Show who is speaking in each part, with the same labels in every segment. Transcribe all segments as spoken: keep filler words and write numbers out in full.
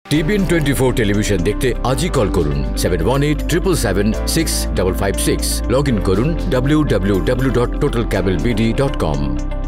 Speaker 1: TBN twenty four television দেখতে আজই call করুন seven one eight triple seven six double five six. Log in করুন W W W dot total cable BD dot com.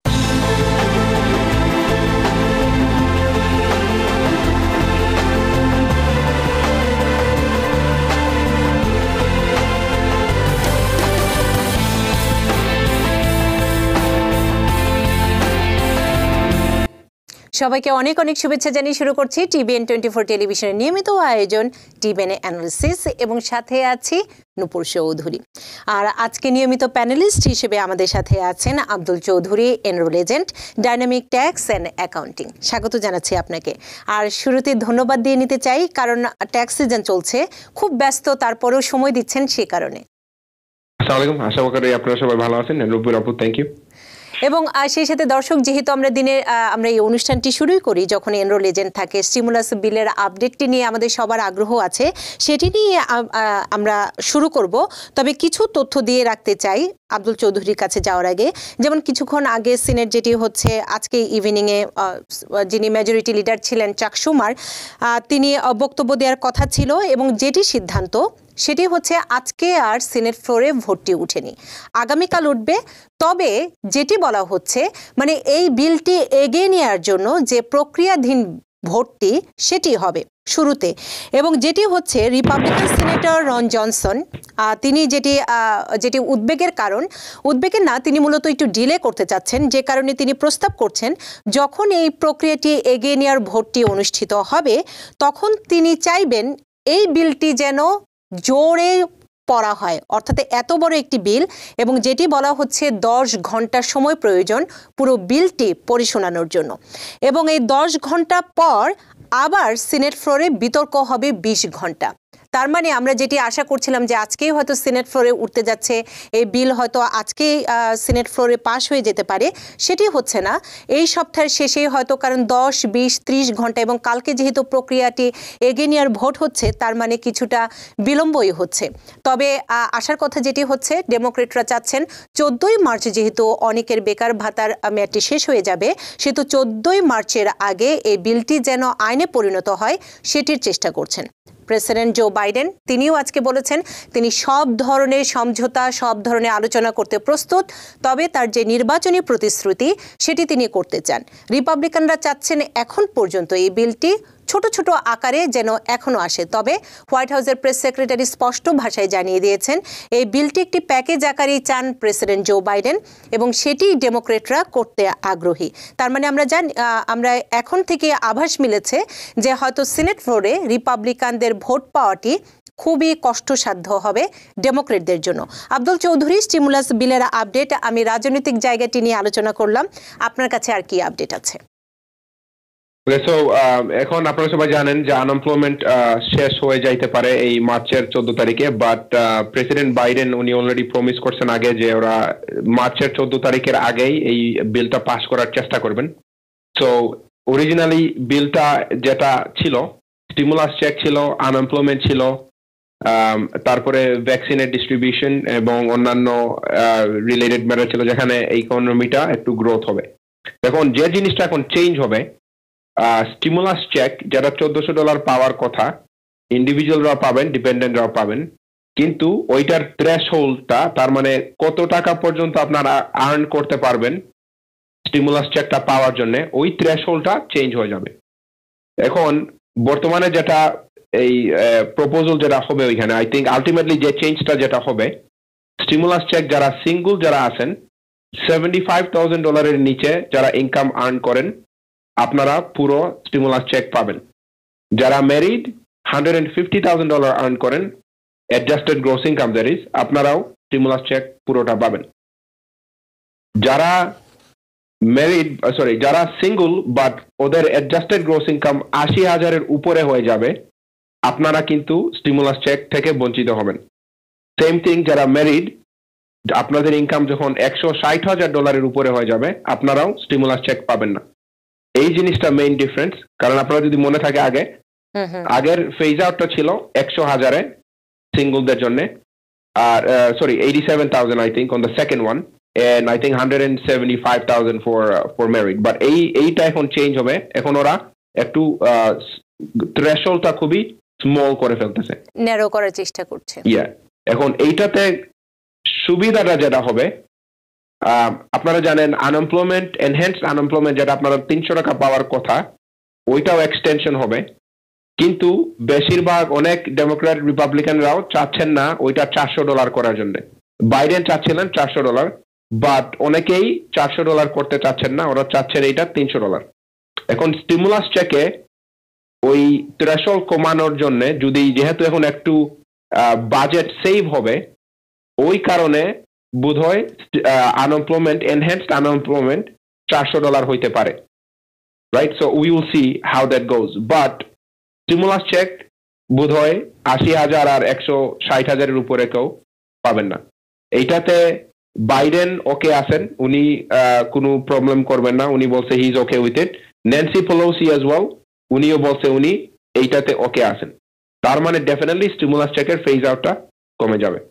Speaker 2: সবাইকে অনেক অনেক শুভেচ্ছা জানিয়ে শুরু করছি টিবিএন টোয়েন্টি ফোর টেলিভিশনের নিয়মিত আয়োজন টিবিএন অ্যানালিসিস, এবং সাথে আছি নূপুর চৌধুরী। আর আজকে নিয়মিত প্যানেলিস্ট হিসেবে আমাদের সাথে আছেন Abdul Chowdhury, enrol agent, dynamic tax and accounting. স্বাগত জানাচ্ছি আপনাকে। আর শুরুতে ধন্যবাদ দিয়ে নিতে চাই, কারণ ট্যাক্স সিজন চলছে, খুব ব্যস্ত, তারপরেও সময় দিচ্ছেন সে কারণে।
Speaker 3: আসসালামু আলাইকুম, আশা করি আপনারা সবাই ভালো আছেন। নূপুর আপু, থ্যাংক ইউ।
Speaker 2: এবং সেই সাথে দর্শক, যেহেতু আমরা দিনের আমরা এই অনুষ্ঠানটি শুরুই করি যখন এনরোল এজেন্ট থাকে, স্টিমুলাস বিলের আপডেটটি নিয়ে আমাদের সবার আগ্রহ আছে, সেটি নিয়ে আমরা শুরু করব। তবে কিছু তথ্য দিয়ে রাখতে চাই আব্দুল চৌধুরীর কাছে যাওয়ার আগে। যেমন কিছুক্ষণ আগে সিনেট যেটি হচ্ছে আজকে ইভিনিংয়ে, যিনি মেজরিটি লিডার ছিলেন চাক শুমার, তিনি বক্তব্য দেওয়ার কথা ছিল, এবং যেটি সিদ্ধান্ত সেটি হচ্ছে আজকে আর সিনেট ফ্লোরে ভোটটি উঠেনি, আগামীকাল উঠবে। তবে যেটি বলা হচ্ছে, মানে এই বিলটি এগিয়ে নেওয়ার জন্য যে প্রক্রিয়াধীন ভোটটি সেটি হবে শুরুতে, এবং যেটি হচ্ছে রিপাবলিকান সিনেটর রন জনসন, তিনি যেটি যেটি উদ্বেগের কারণ, উদ্বেগের না, তিনি মূলত একটু ডিলে করতে চাচ্ছেন, যে কারণে তিনি প্রস্তাব করছেন যখন এই প্রক্রিয়াটি এগিয়ে নেওয়ার ভোটটি অনুষ্ঠিত হবে, তখন তিনি চাইবেন এই বিলটি যেন জোরে পড়া হয়। অর্থাৎ এত বড় একটি বিল, এবং যেটি বলা হচ্ছে দশ ঘন্টার সময় প্রয়োজন পুরো বিলটি পরিশোনানোর জন্য, এবং এই দশ ঘন্টা পর আবার সিনেট ফ্লোরে বিতর্ক হবে বিশ ঘন্টা। তার মানে আমরা যেটি আশা করছিলাম যে আজকেই হয়তো সিনেট ফ্লোরে উঠতে যাচ্ছে, এই বিল হয়তো আজকেই সিনেট ফ্লোরে পাশ হয়ে যেতে পারে, সেটি হচ্ছে না। এই সপ্তাহের শেষেই হয়তো, কারণ দশ বিশ ত্রিশ ঘন্টা, এবং কালকে যেহেতু প্রক্রিয়াটি এগিয়ে নেওয়ার ভোট হচ্ছে, তার মানে কিছুটা বিলম্বই হচ্ছে। তবে আশার কথা যেটি হচ্ছে, ডেমোক্রেটরা চাচ্ছেন চোদ্দোই মার্চ, যেহেতু অনেকের বেকার ভাতার মেয়াদটি শেষ হয়ে যাবে, সেহেতু চোদ্দোই মার্চের আগে এই বিলটি যেন আইনে পরিণত হয় সেটির চেষ্টা করছেন প্রেসিডেন্ট জো বাইডেন। তিনিও আজকে বলেছেন তিনি সব ধরনের সমঝোতা, সব ধরনের আলোচনা করতে প্রস্তুত, তবে তার যে নির্বাচনী প্রতিশ্রুতি সেটি তিনি করতে চান। রিপাবলিকানরা চাচ্ছেন এখন পর্যন্ত এই বিলটি ছোট ছোট আকারে যেন এখনও আসে। তবে হোয়াইট হাউসের প্রেস সেক্রেটারি স্পষ্ট ভাষায় জানিয়ে দিয়েছেন এই বিলটি একটি প্যাকেজ আকারেই চান প্রেসিডেন্ট জো বাইডেন, এবং সেটি ডেমোক্রেটরা করতে আগ্রহী। তার মানে আমরা জানি, আমরা এখন থেকে আভাস মিলেছে যে হয়তো সিনেট ফ্লোরে রিপাবলিকানদের ভোট পাওয়াটি খুবই কষ্টসাধ্য হবে ডেমোক্রেটদের জন্য। আব্দুল চৌধুরী, স্টিমুলাস বিলের আপডেট, আমি রাজনৈতিক জায়গাটি নিয়ে আলোচনা করলাম, আপনার কাছে আর কি আপডেট আছে?
Speaker 3: সো এখন আপনারা সবাই জানেন যে আনএমপ্লয়মেন্ট শেষ হয়ে যাইতে পারে এই মার্চের চোদ্দ তারিখে, বাট প্রেসিডেন্ট বাইডেন উনি অলরেডি প্রমিস করছেন আগে যে ওরা মার্চের চোদ্দ তারিখের আগেই এই বিলটা পাস করার চেষ্টা করবেন। সো অরিজিনালি বিলটা যেটা ছিল, স্টিমুলাস চেক ছিল, আনএমপ্লয়মেন্ট ছিল, তারপরে ভ্যাকসিনের ডিস্ট্রিবিউশন এবং অন্যান্য রিলেটেড ম্যাটার ছিল, যেখানে ইকোনমিটা একটু গ্রোথ হবে। এখন যে জিনিসটা এখন চেঞ্জ হবে, স্টিমুলাস চেক যারা চোদ্দশো ডলার পাওয়ার কথা, ইন্ডিভিজুয়ালরাও পাবেন, ডিপেন্ডেন্টরাও পাবেন, কিন্তু ওইটার থ্রেশ হোল্ডটা, তার মানে কত টাকা পর্যন্ত আপনারা আর্ন করতে পারবেন স্টিমুলাস চেকটা পাওয়ার জন্য, ওই থ্রেশ হোল্ডটা চেঞ্জ হয়ে যাবে। এখন বর্তমানে যেটা এই প্রপোজাল যেটা হবে ওইখানে, আই থিঙ্ক আলটিমেটলি যে চেঞ্জটা যেটা হবে, স্টিমুলাস চেক যারা সিঙ্গল যারা আছেন, সেভেন্টি ফাইভ থাউজেন্ড ডলারের নিচে যারা ইনকাম আর্ন করেন, আপনারা পুরো স্টিমুলাস চেক পাবেন। যারা married hundred and fifty thousand dollar earn করেন, adjusted gross income that is, আপনারাও স্টিমুলাস চেক পুরোটা পাবেন। যারা ম্যারিড সরি যারা সিঙ্গল বাট ওদের অ্যাডজাস্টেড গ্রস ইনকাম আশি হাজারের উপরে হয়ে যাবে, আপনারা কিন্তু স্টিমুলাস চেক থেকে বঞ্চিত হবেন। সেম থিং যারা ম্যারিড, আপনাদের ইনকাম যখন একশো ষাট হাজার ডলারের উপরে হয়ে যাবে, আপনারাও স্টিমুলাস চেক পাবেন না। এই জিনিসটা মেইন ডিফারেন্স। কারণ আপনারা যদি মনে থাকে, আগে আগের ফেজ আউটটা ছিল একশো হাজারে সিঙ্গলদের জন্য, আর sorry eighty seven thousand I think on the second one, and I think one hundred seventy-five thousand for uh, for married, but এই এইটা এখন চেঞ্জ হবে। এখন ওরা একটু থ্রেশহোল্ডটা খুবই স্মল করে ফেলতেছে,
Speaker 2: ন্যারো করার চেষ্টা করছে।
Speaker 3: ইয়া এখন এইটাতে সুবিধাটা যেটা হবে, আপনারা জানেন আনএমপ্লয়মেন্ট এনহ্যান্সড আনএমপ্লয়মেন্ট যেটা আপনারা তিনশো টাকা পাওয়ার কথা ওইটাও এক্সটেনশন হবে, কিন্তু বেশিরভাগ অনেক ডেমোক্রেট রিপাবলিকানরাও চাচ্ছেন না ওইটা চারশো ডলার করার জন্য। বাইডেন চাচ্ছিলেন চারশো ডলার, বাট অনেকেই চারশো ডলার করতে চাচ্ছেন না, ওরা চাচ্ছেন এইটা তিনশো ডলার। এখন স্টিমুলাস চেকে ওই থ্রেশহোল্ড কমানোর জন্য যদি যেহেতু এখন একটু বাজেট সেভ হবে, ওই কারণে বোধহয় আনএমপ্লয়মেন্ট এনহ্যান্সড আনএমপ্লয়মেন্ট চারশো ডলার হইতে পারে, right? So we will see how that goes, but stimulus check বোধহয় আশি হাজার আর একশো ষাট হাজারের উপরে কেউ পাবেন না। এইটাতে বাইডেন ওকে আছেন, উনি কোনো প্রবলেম করবেন না, উনি বলছে he is okay with it. Nancy Pelosi as well, উনিও বলছে উনি এইটাতে ওকে আছেন। তার মানে ডেফিনেটলি স্টিমুলাস চেকের ফেজ আউটটা কমে যাবে।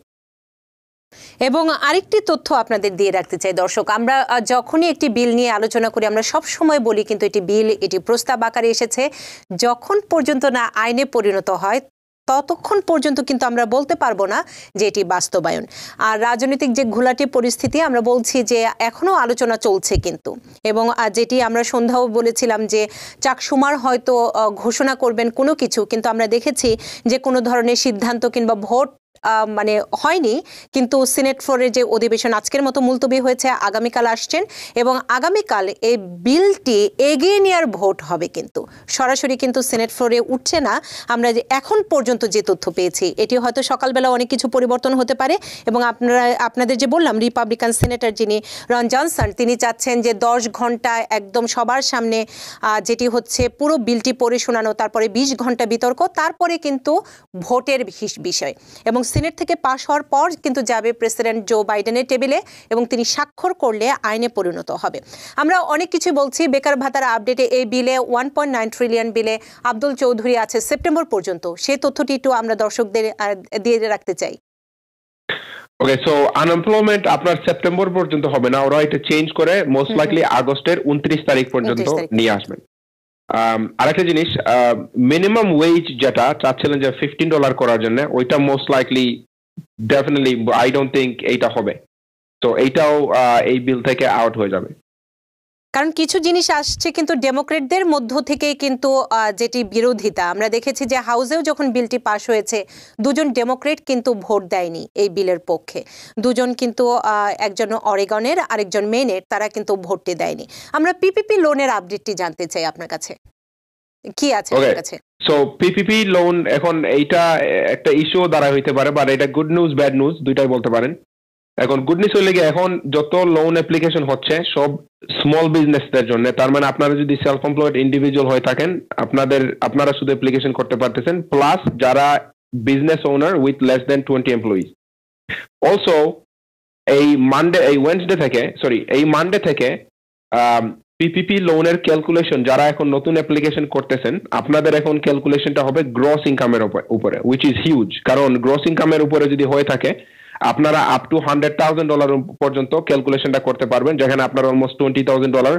Speaker 2: এবং আরেকটি তথ্য আপনাদের দিয়ে রাখতে চাই দর্শক, আমরা যখনই একটি বিল নিয়ে আলোচনা করি আমরা সব সময় বলি কিন্তু এটি বিল, এটি প্রস্তাব আকারে এসেছে, যখন পর্যন্ত না আইনে পরিণত হয় ততক্ষণ পর্যন্ত কিন্তু আমরা বলতে পারবো না যে এটি বাস্তবায়ন। আর রাজনৈতিক যে ঘোলাটে পরিস্থিতি, আমরা বলছি যে এখনো আলোচনা চলছে কিন্তু, এবং যেটি আমরা সন্ধ্যাও বলেছিলাম যে চাক সুমার হয়তো ঘোষণা করবেন কোনো কিছু, কিন্তু আমরা দেখেছি যে কোনো ধরনের সিদ্ধান্ত কিংবা ভোট মানে হয়নি। কিন্তু সিনেট ফ্লোরের যে অধিবেশন আজকের মতো মুলতবি হয়েছে, আগামীকাল আসছেন এবং আগামীকাল এই বিলটি এগিয়ে নেওয়ার ভোট হবে, কিন্তু সরাসরি কিন্তু সিনেট ফ্লোরে উঠছে না। আমরা যে এখন পর্যন্ত যে তথ্য পেয়েছি এটি হয়তো সকালবেলা অনেক কিছু পরিবর্তন হতে পারে। এবং আপনারা আপনাদের যে বললাম রিপাবলিকান সিনেটর যিনি রন জনসন, তিনি চাচ্ছেন যে দশ ঘন্টা একদম সবার সামনে যেটি হচ্ছে পুরো বিলটি পড়ে শোনানো, তারপরে বিশ ঘন্টা বিতর্ক, তারপরে কিন্তু ভোটের বিষয়, এবং সিনেট থেকে পাশ হওয়ার পর কিন্তু যাবে প্রেসিডেন্ট জো বাইডেনের টেবিলে এবং তিনি স্বাক্ষর করলে আইনে পরিণত হবে। আমরা অনেক কিছু বলছি, বেকার ভাতার আপডেটে এই বিলে ওয়ান পয়েন্ট নাইন ট্রিলিয়ন বিলে আব্দুল চৌধুরী আছে সেপ্টেম্বর পর্যন্ত, সেই তথ্যটি একটু আমরা দর্শকদের দিয়ে রাখতে চাই।
Speaker 3: ওকে, সো আনএমপ্লয়মেন্ট আপনার সেপ্টেম্বর পর্যন্ত হবে না, ওরা এটা চেঞ্জ করে মোস্ট লাইকলি আগস্টের উনত্রিশ তারিখ পর্যন্ত নিয়ে আসবেন। আরেকটা জিনিস, মিনিমাম ওয়েজ যেটা চাচ্ছিলেন যে ফিফটিন ডলার করার জন্য, ওইটা most likely definitely I don't think এইটা হবে, তো এইটাও এই বিল থেকে আউট হয়ে যাবে।
Speaker 2: কারণ কিছু জিনিস আসছে কিন্তু ডেমোক্রেটদের মধ্য থেকেই কিন্তু যেটি বিরোধিতা, আমরা দেখেছি যে হাউসেও যখন বিলটি পাশ হয়েছে দুজন ডেমোক্রেট কিন্তু ভোট দেয়নি এই বিলের পক্ষে, দুজন কিন্তু একজন অরেগনের আরেকজন মেনের, তারা কিন্তু ভোটটি দেয়নি। আমরা পিপিপি লোনের আপডেটটি জানতে চাই আপনার কাছে, কি আছে আপনার কাছে?
Speaker 3: সো পিপিপি লোন এখন এইটা একটা ইস্যু দ্বারা হইতে পারে, বাট এটা গুড নিউজ ব্যাড নিউজ দুইটাই বলতে পারেন। এখন গুড নিউজ হলে গিয়ে এখন যত লোন অ্যাপ্লিকেশন হচ্ছে সব স্মল বিজনেসদের জন্য, তার মানে আপনারা যদি সেলফ এমপ্লয়েড ইন্ডিভিজুয়াল হয়ে থাকেন আপনাদের আপনারা শুধু অ্যাপ্লিকেশন করতে পারতেছেন, প্লাস যারা business owner with less than twenty employees. Also এই মানডে এই ওয়েডনেসডে থেকে সরি এই মানডে থেকে পিপিপি লোনের ক্যালকুলেশন যারা এখন নতুন অ্যাপ্লিকেশন করতেছেন আপনাদের এখন ক্যালকুলেশনটা হবে গ্রস ইনকামের উপরে, উইচ ইজ হিউজ, কারণ গ্রস ইনকামের উপরে যদি হয়ে থাকে আপনারা up to hundred thousand dollar পর্যন্ত ক্যালকুলেশনটা করতে পারবেন, যেখানে আপনারা almost twenty thousand dollar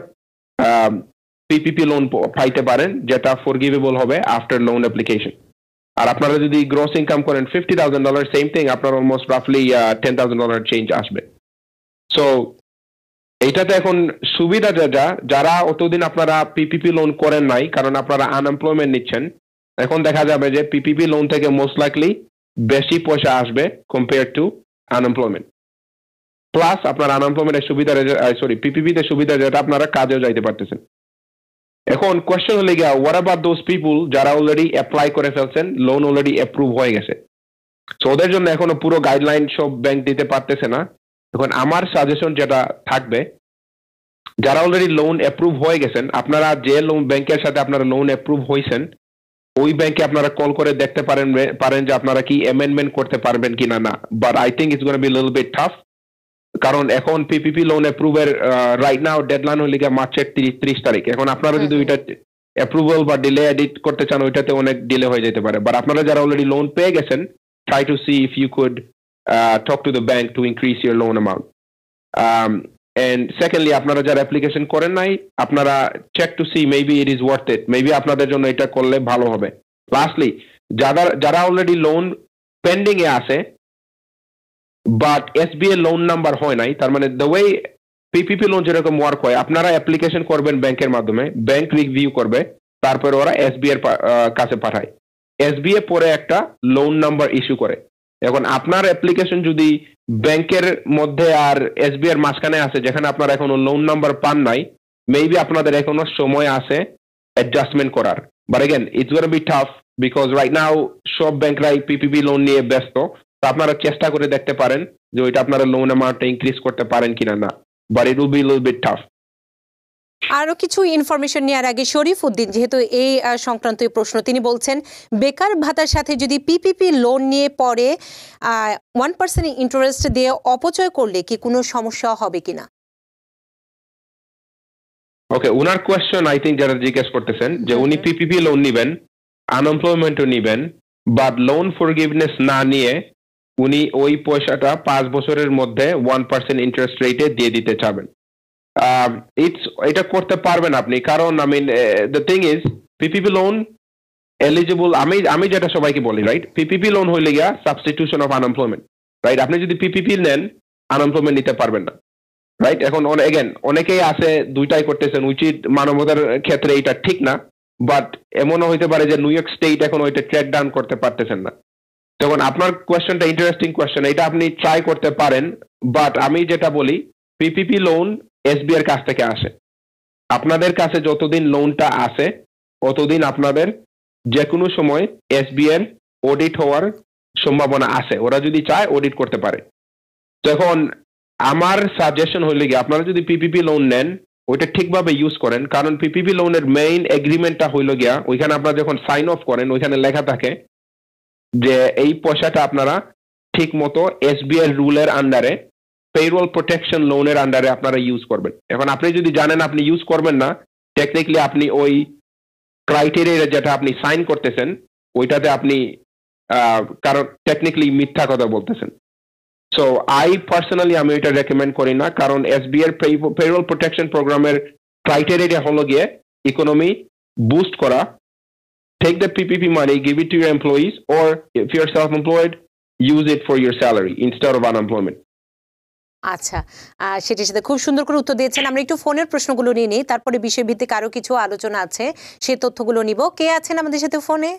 Speaker 3: PPP loan পাইতে পারেন, যেটা ফরগিভেবল হবে আফটার লোন অ্যাপ্লিকেশন। আর আপনারা যদি গ্রস ইনকাম করেন fifty thousand dollar, same thing, আপনার অলমোস্ট রাফলি টেন থাউজেন্ড ডলার চেঞ্জ আসবে। সো এইটাতে এখন সুবিধা যেটা, যারা অতদিন আপনারা পিপিপি লোন করেন নাই কারণ আপনারা আনএমপ্লয়মেন্ট নিচ্ছেন, এখন দেখা যাবে যে পিপিপি লোন থেকে মোস্ট লাইকলি বেশি পয়সা আসবে কম্পেয়ার টু আনএমপ্লয়মেন্ট। প্লাস আপনার আনএমপ্লয়মেন্টের সুবিধা সরি পিপিপিতে সুবিধা যেটা আপনারা কাজেও যাইতে পারতেছেন। এখন কোয়েশ্চেন হলে গিয়া হোয়াট অ্যাবাউট দোজ পিপুল যারা অলরেডি অ্যাপ্লাই করে ফেলছেন, লোন অলরেডি অ্যাপ্রুভ হয়ে গেছে, সো ওদের জন্য এখনো পুরো গাইডলাইন সব ব্যাংক দিতে পারতেছে না। এখন আমার সাজেশন যেটা থাকবে, যারা অলরেডি লোন অ্যাপ্রুভ হয়ে গেছেন, আপনারা যে লোন ব্যাংকের সাথে আপনারা লোন অ্যাপ্রুভ হয়েছেন ওই ব্যাংকে আপনারা কল করে দেখতে পারেন পারেন যে আপনারা কি অ্যামেন্ডমেন্ট করতে পারবেন কিনা না, but I think it's gonna be little bit tough, কারণ এখন পিপিপি লোন অ্যাপ্রুভের রাইট নাও ডেডলাইন হলে গিয়ে মার্চের ত্রিশ তারিখ। এখন আপনারা যদি ওইটা অ্যাপ্রুভাল বা ডিলে এডিট করতে চান ওইটাতে অনেক ডিলে হয়ে যেতে পারে, বাট আপনারা যারা অলরেডি লোন পেয়ে গেছেন try to see if you could talk to the bank to increase your loan amount. And secondly আপনারা যারা অ্যাপ্লিকেশন করেন নাই আপনারা check to see maybe it is worth it, maybe আপনাদের জন্য এটা করলে ভালো হবে। লাস্টলি যারা যারা অলরেডি লোন পেন্ডিং এ আছে বাট এসবিআই লোন নাম্বার হয় নাই, তার মানে দ্য ওয়ে পিপিপি লোন যেরকম ওয়ার্ক হয়, আপনারা অ্যাপ্লিকেশন করবেন ব্যাংকের মাধ্যমে, ব্যাংক রিভিউ করবে, তারপরে ওরা এসবিআই এর কাছে পাঠায়, এসবিআই পরে একটা লোন নাম্বার ইস্যু করে। এখন আপনার অ্যাপ্লিকেশন যদি ব্যাংকের মধ্যে আর এসবিআই এর মাঝখানে আছে, যেখানে আপনারা এখনো লোন নাম্বার পান নাই, মেবি আপনাদের এখনো সময় আছে অ্যাডজাস্টমেন্ট করার। But again it's gonna be tough because right now সব ব্যাংকরাই পিপিপি লোন নিয়ে ব্যস্ত। তো আপনারা চেষ্টা করে দেখতে পারেন যে ওইটা আপনারা লোন অ্যামাউন্টটা ইনক্রিজ করতে পারেন কিনা না, but it will be little bit tough.
Speaker 2: আরো কিছু ইনফরমেশন নেওয়ার আগে শরীফ উদ্দিন যেহেতু এই সংক্রান্ত প্রশ্ন, তিনি বলছেন বেকার ভাতার সাথে যদি পিপিপি লোন নিয়ে পরে ওয়ান পার্সেন্ট ইন্টারেস্ট দিয়ে অপচয় করলে কি কোনো সমস্যা হবে কিনা?
Speaker 3: ওকে, উনার কোয়েশ্চেন আই থিঙ্ক যারা জিজ্ঞেস করতেছেন যে উনি পিপিপি লোন নিবেন, আনএমপ্লয়মেন্টও নিবেন, বাট লোন ফরগিভনেস না নিয়ে উনি ওই পয়সাটা পাঁচ বছরের মধ্যে ওয়ান পার্সেন্ট ইন্টারেস্ট রেটে দিয়ে দিতে চাবেন। ইটস এটা করতে পারবেন আপনি, কারণ I mean the thing is PPP loan eligible, আমি আমি যেটা সবাইকে বলি রাইট, পিপিপি লোন হইলে গিয়া সাবস্টিটিউশন অফ আনএমপ্লয়মেন্ট, রাইট? আপনি যদি পিপিপি নেন আনএমপ্লয়মেন্ট নিতে পারবেন না, রাইট? এখন এগেন অনেকেই আছে দুইটাই করতেছেন, উচিত মানবতার ক্ষেত্রে এটা ঠিক না, বাট এমনও হইতে পারে যে নিউ ইয়র্ক স্টেট এখন ওইটা ট্র্যাক ডাউন করতে পারতেছেন না। তখন আপনার কোয়েশ্চেনটা ইন্টারেস্টিং কোয়েশ্চেন, এটা আপনি ট্রাই করতে পারেন, বাট আমি যেটা বলি পিপিপি লোন এসবিআই এর কাছ থেকে আসে, আপনাদের কাছে যতদিন লোনটা আসে ততদিন আপনাদের যে কোনো সময় এসবিআই এর অডিট হওয়ার সম্ভাবনা আছে, ওরা যদি চায় অডিট করতে পারে। তখন আমার সাজেশন হইলে গিয়ে আপনারা যদি পিপিপি লোন নেন ওইটা ঠিকভাবে ইউজ করেন, কারণ পিপিপি লোনের মেইন এগ্রিমেন্টটা হইল গিয়া ওইখানে আপনারা যখন সাইন অফ করেন ওইখানে লেখা থাকে যে এই পয়সাটা আপনারা ঠিক মতো এসবিআই রুলের আন্ডারে পেরোল প্রোটেকশন লোনের আন্ডারে আপনারা ইউজ করবেন। এখন আপনি যদি জানেন আপনি ইউজ করবেন না, টেকনিক্যালি আপনি ওই ক্রাইটেরিয়া যেটা আপনি সাইন করতেছেন ওইটাতে আপনি কারণ টেকনিক্যালি মিথ্যা কথা বলতেছেন। সো আই পার্সোনালি আমি এটা রেকমেন্ড করি না, কারণ এসবিআই পেরোল প্রোটেকশন প্রোগ্রামের ক্রাইটেরিয়া হলো গিয়ে ইকোনমি বুস্ট করা, take the P P P money, give it to your employees, or if you're self-employed, use it for your salary instead of unemployment.
Speaker 2: আচ্ছা, সেটির সাথে খুব সুন্দর করে উত্তর দিয়েছেন। আমরা একটু ফোনের প্রশ্নগুলো নিয়ে নিই, তারপরে বিষয়ভিত্তিক আরো কিছু আলোচনা আছে সেই তথ্যগুলো নিব। কে আছেন আমাদের সাথে ফোনে?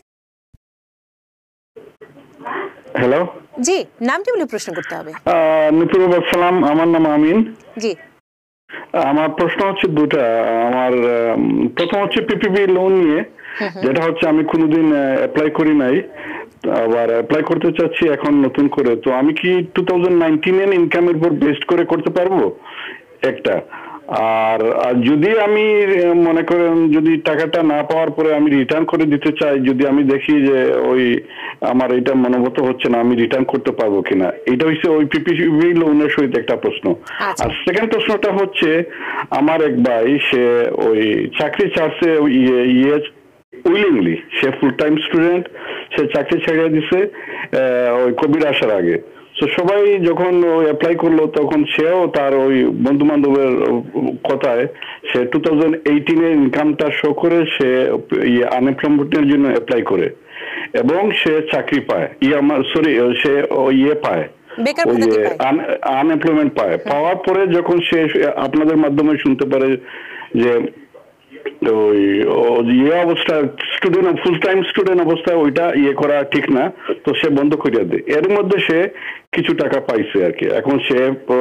Speaker 4: হ্যালো,
Speaker 2: জি, নামটি বলে প্রশ্ন করতে হবে।
Speaker 4: নুপুর সালাম, আমার নাম আমিন।
Speaker 2: জি,
Speaker 4: আমার প্রশ্ন হচ্ছে দুটা। আমার প্রথম হচ্ছে পিপিপি লোন নিয়ে, যেটা হচ্ছে আমি কোনোদিন অ্যাপ্লাই করি নাই, আবার অ্যাপ্লাই করতে চাচ্ছি এখন নতুন করে। তো আমি কি টু থাউজেন্ড নাইনটিন এর ইনকামের উপর বেস্ট করে করতে পারবো একটা? আর যদি আমি মনে করেন যদি টাকাটা না পাওয়ার পরে আমি রিটার্ন করে দিতে চাই, যদি আমি দেখি যে ওই আমার এটা মনোগত হচ্ছে না, আমি রিটার্ন করতে পারবো কিনা, এটা হচ্ছে ওই পিপিপি লোনের সহিত একটা প্রশ্ন। আর সেকেন্ড প্রশ্নটা হচ্ছে আমার এক ভাই, সে ওই চাকরি ছাড়ছে ইয়ে উইলিংলি, সে ফুল টাইম স্টুডেন্ট, সে চাকরি ছেড়ে দিছে ওই কোভিড আসার আগে। তো সবাই যখন অ্যাপ্লাই করলো তখন সেও তার ওই বন্ধু বান্ধবের কথায় সে টু থাউজেন্ড এইটিন এর ইনকামটা শো করে সে আনএমপ্লয়মেন্টের জন্য অ্যাপ্লাই করে এবং সে চাকরি পায়, ইয়ে আমার সরি সে ইয়ে পায়, আনএমপ্লয়মেন্ট পায়। পাওয়ার পরে যখন সে আপনাদের মাধ্যমে শুনতে পারে যে ওই ইয়ে অবস্থা স্টুডেন্ট ফুল টাইম স্টুডেন্ট অবস্থায় ওইটা ইয়ে করা ঠিক না, তো সে বন্ধ করিয়া দেয়। এর মধ্যে সে কিছু টাকা পাইছে আর কি। এখন সে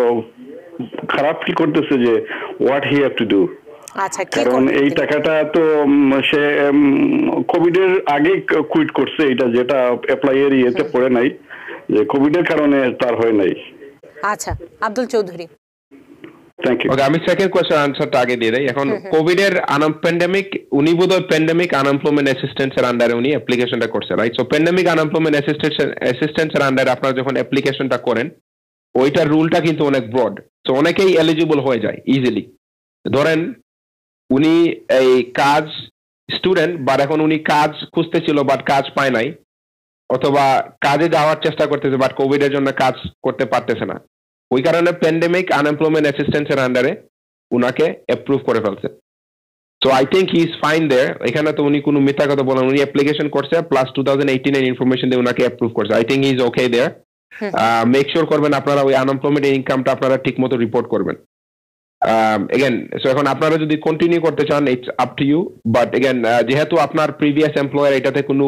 Speaker 4: খারাপ ফিল করতেছে যে what he have to do, কারণ এই টাকাটা তো সে কোভিড এর আগে কুইট করছে, এটা যেটা অ্যাপ্লাই এর ইয়েতে পড়ে নাই, যে কোভিড এর কারণে তার হয় নাই।
Speaker 2: আচ্ছা, আব্দুল চৌধুরী।
Speaker 3: Thank you. আমি সেকেন্ড কোয়েশ্চেন আনসারটা আগে দিয়ে দেই। এখন কোভিড এর প্যান্ডেমিক উনি বোধহয় প্যান্ডেমিক আনএমপ্লয়মেন্ট অ্যাসিস্ট্যান্স এর আন্ডারে উনি অ্যাপ্লিকেশনটা করছে, right? So pandemic unemployment assistance assistance এর আন্ডারে আপনারা যখন অ্যাপ্লিকেশনটা করেন ওইটার রুলটা কিন্তু অনেক ব্রড, সো অনেকেই এলিজিবল হয়ে যায় ইজিলি। ধরেন উনি এই কাজ স্টুডেন্ট, বাট এখন উনি কাজ খুঁজতেছিল বাট কাজ পায় নাই, অথবা কাজে যাওয়ার চেষ্টা করতেছে বাট কোভিড এর জন্য কাজ করতে পারতেছে না। ওই কারণে প্যান্ডেমিক আনএমপ্লয়মেন্ট অ্যাসিস্ট্যান্সের আন্ডারে উনাকে অ্যাপ্রুভ করে ফেলছে। So I think he is fine there. এখানে তো উনি কোনো মিথ্যা কথা বলেন, উনি অ্যাপ্লিকেশন করছে প্লাস টু থাউজেন্ড এইটিন এর ইনফরমেশন দিয়ে উনাকে অ্যাপ্রুভ করছে। I think he is okay there. Make sure করবেন আপনারা ওই আনএমপ্লয়মেন্ট ইনকামটা আপনারা ঠিক মতো রিপোর্ট করবেন। এগেন সো এখন আপনারা যদি কন্টিনিউ করতে চান it's up to you, but again যেহেতু আপনার প্রিভিয়াস এমপ্লয়ার এটাতে কোনো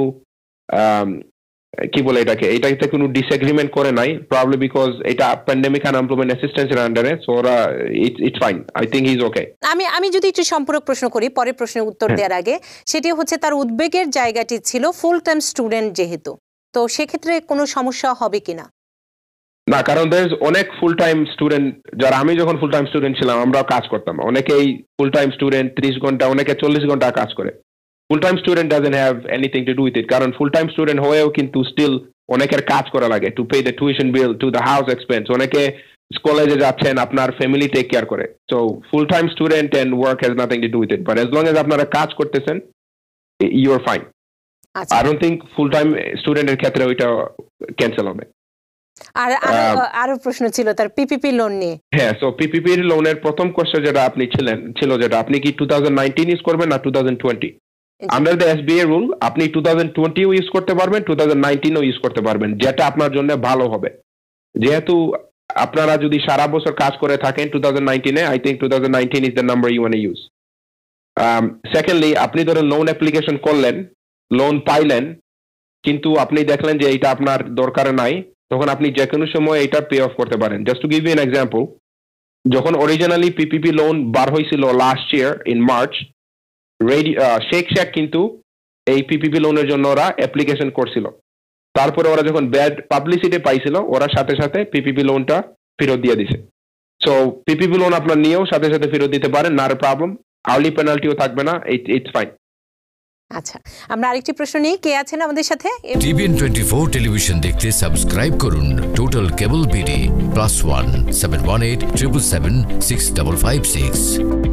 Speaker 3: কি বলে এটাকে এটাতে কোনো ডিসএগ্রিমেন্ট করে নাই, প্রবাবলি বিকজ এটা প্যান্ডেমিক আনএমপ্লয়মেন্ট অ্যাসিস্ট্যান্সের আন্ডারে, সো ওরা it's fine. I think he is okay.
Speaker 2: আমি আমি যদি একটু সম্পূরক প্রশ্ন করি পরের প্রশ্নের উত্তর দেওয়ার আগে, সেটি হচ্ছে তার উদ্বেগের জায়গাটি ছিল ফুল টাইম স্টুডেন্ট যেহেতু, তো সেক্ষেত্রে কোনো সমস্যা হবে কিনা?
Speaker 3: না, কারণ দেয়ার অনেক ফুল টাইম স্টুডেন্ট যারা, আমি যখন ফুল টাইম স্টুডেন্ট ছিলাম আমরা কাজ করতাম, অনেকেই ফুল টাইম স্টুডেন্ট ত্রিশ ঘন্টা অনেকে চল্লিশ ঘন্টা কাজ করে। Full time student doesn't have anything to do with it, কারণ ফুল টাইম স্টুডেন্ট হয়েও কিন্তু স্টিল অনেকের কাজ করা লাগে to pay the tuition bill, to the house expense, অনেকে কলেজে যাচ্ছেন, আপনার ফ্যামিলি টেক কেয়ার করে। So full time student and work has nothing to do with it, but as long as আপনারা কাজ করতেছেন you are fine. I don't think full time স্টুডেন্টের ক্ষেত্রে ওইটা ক্যান্সেল হবে।
Speaker 2: আর আরো প্রশ্ন ছিল তার পিপিপি লোন নিয়ে।
Speaker 3: হ্যাঁ, সো পিপিপি লোনের প্রথম কোশ্চেন যেটা আপনি ছিলেন ছিল যেটা আপনি কি টু থাউজেন্ড নাইনটিন ইউজ করবেন না two thousand twenty? Under the SBI rule আপনি টু থাউজেন্ড টোয়েন্টি ইউজ করতে পারবেন, টু থাউজেন্ড নাইনটিন ইউজ করতে পারবেন, যেটা আপনার জন্য ভালো হবে। যেহেতু আপনারা যদি সারা বছর কাজ করে থাকেন টু থাউজেন্ড নাইনটিনে, I think two thousand nineteen is the number you want to use. Secondly, আপনি ধরেন লোন অ্যাপ্লিকেশন করলেন, লোন পাইলেন, কিন্তু আপনি দেখলেন যে এটা আপনার দরকার নাই, তখন আপনি যে কোনো সময় এটা পে অফ করতে পারেন। Just to give you an example, যখন অরিজিনালি পিপিপি লোন বার হয়েছিল লাস্ট ইয়ার ইন মার্চ, শেখ শেখ কিন্তু এই পিপিপি লোনের জন্য ওরা অ্যাপ্লিকেশন করছিল, তারপরে ওরা যখন ব্যাড পাবলিসিটি পাইছিল ওরা সাথে সাথে পিপিপি লোনটা ফেরত দিয়ে দিছে। সো পিপিপি লোন আপনার নিয়েও সাথে সাথে ফেরত দিতে পারেন, না প্রবলেম, আর্লি পেনাল্টিও থাকবে না, ইটস ফাইন।
Speaker 2: আচ্ছা, আমরা আরেকটি প্রশ্ন নিই। কে আছেন আমাদের সাথে?
Speaker 1: টিভিএন টোয়েন্টি ফোর টেলিভিশন দেখতে সাবস্ক্রাইব করুন total cable BD plus one seven one eight triple seven six double five six.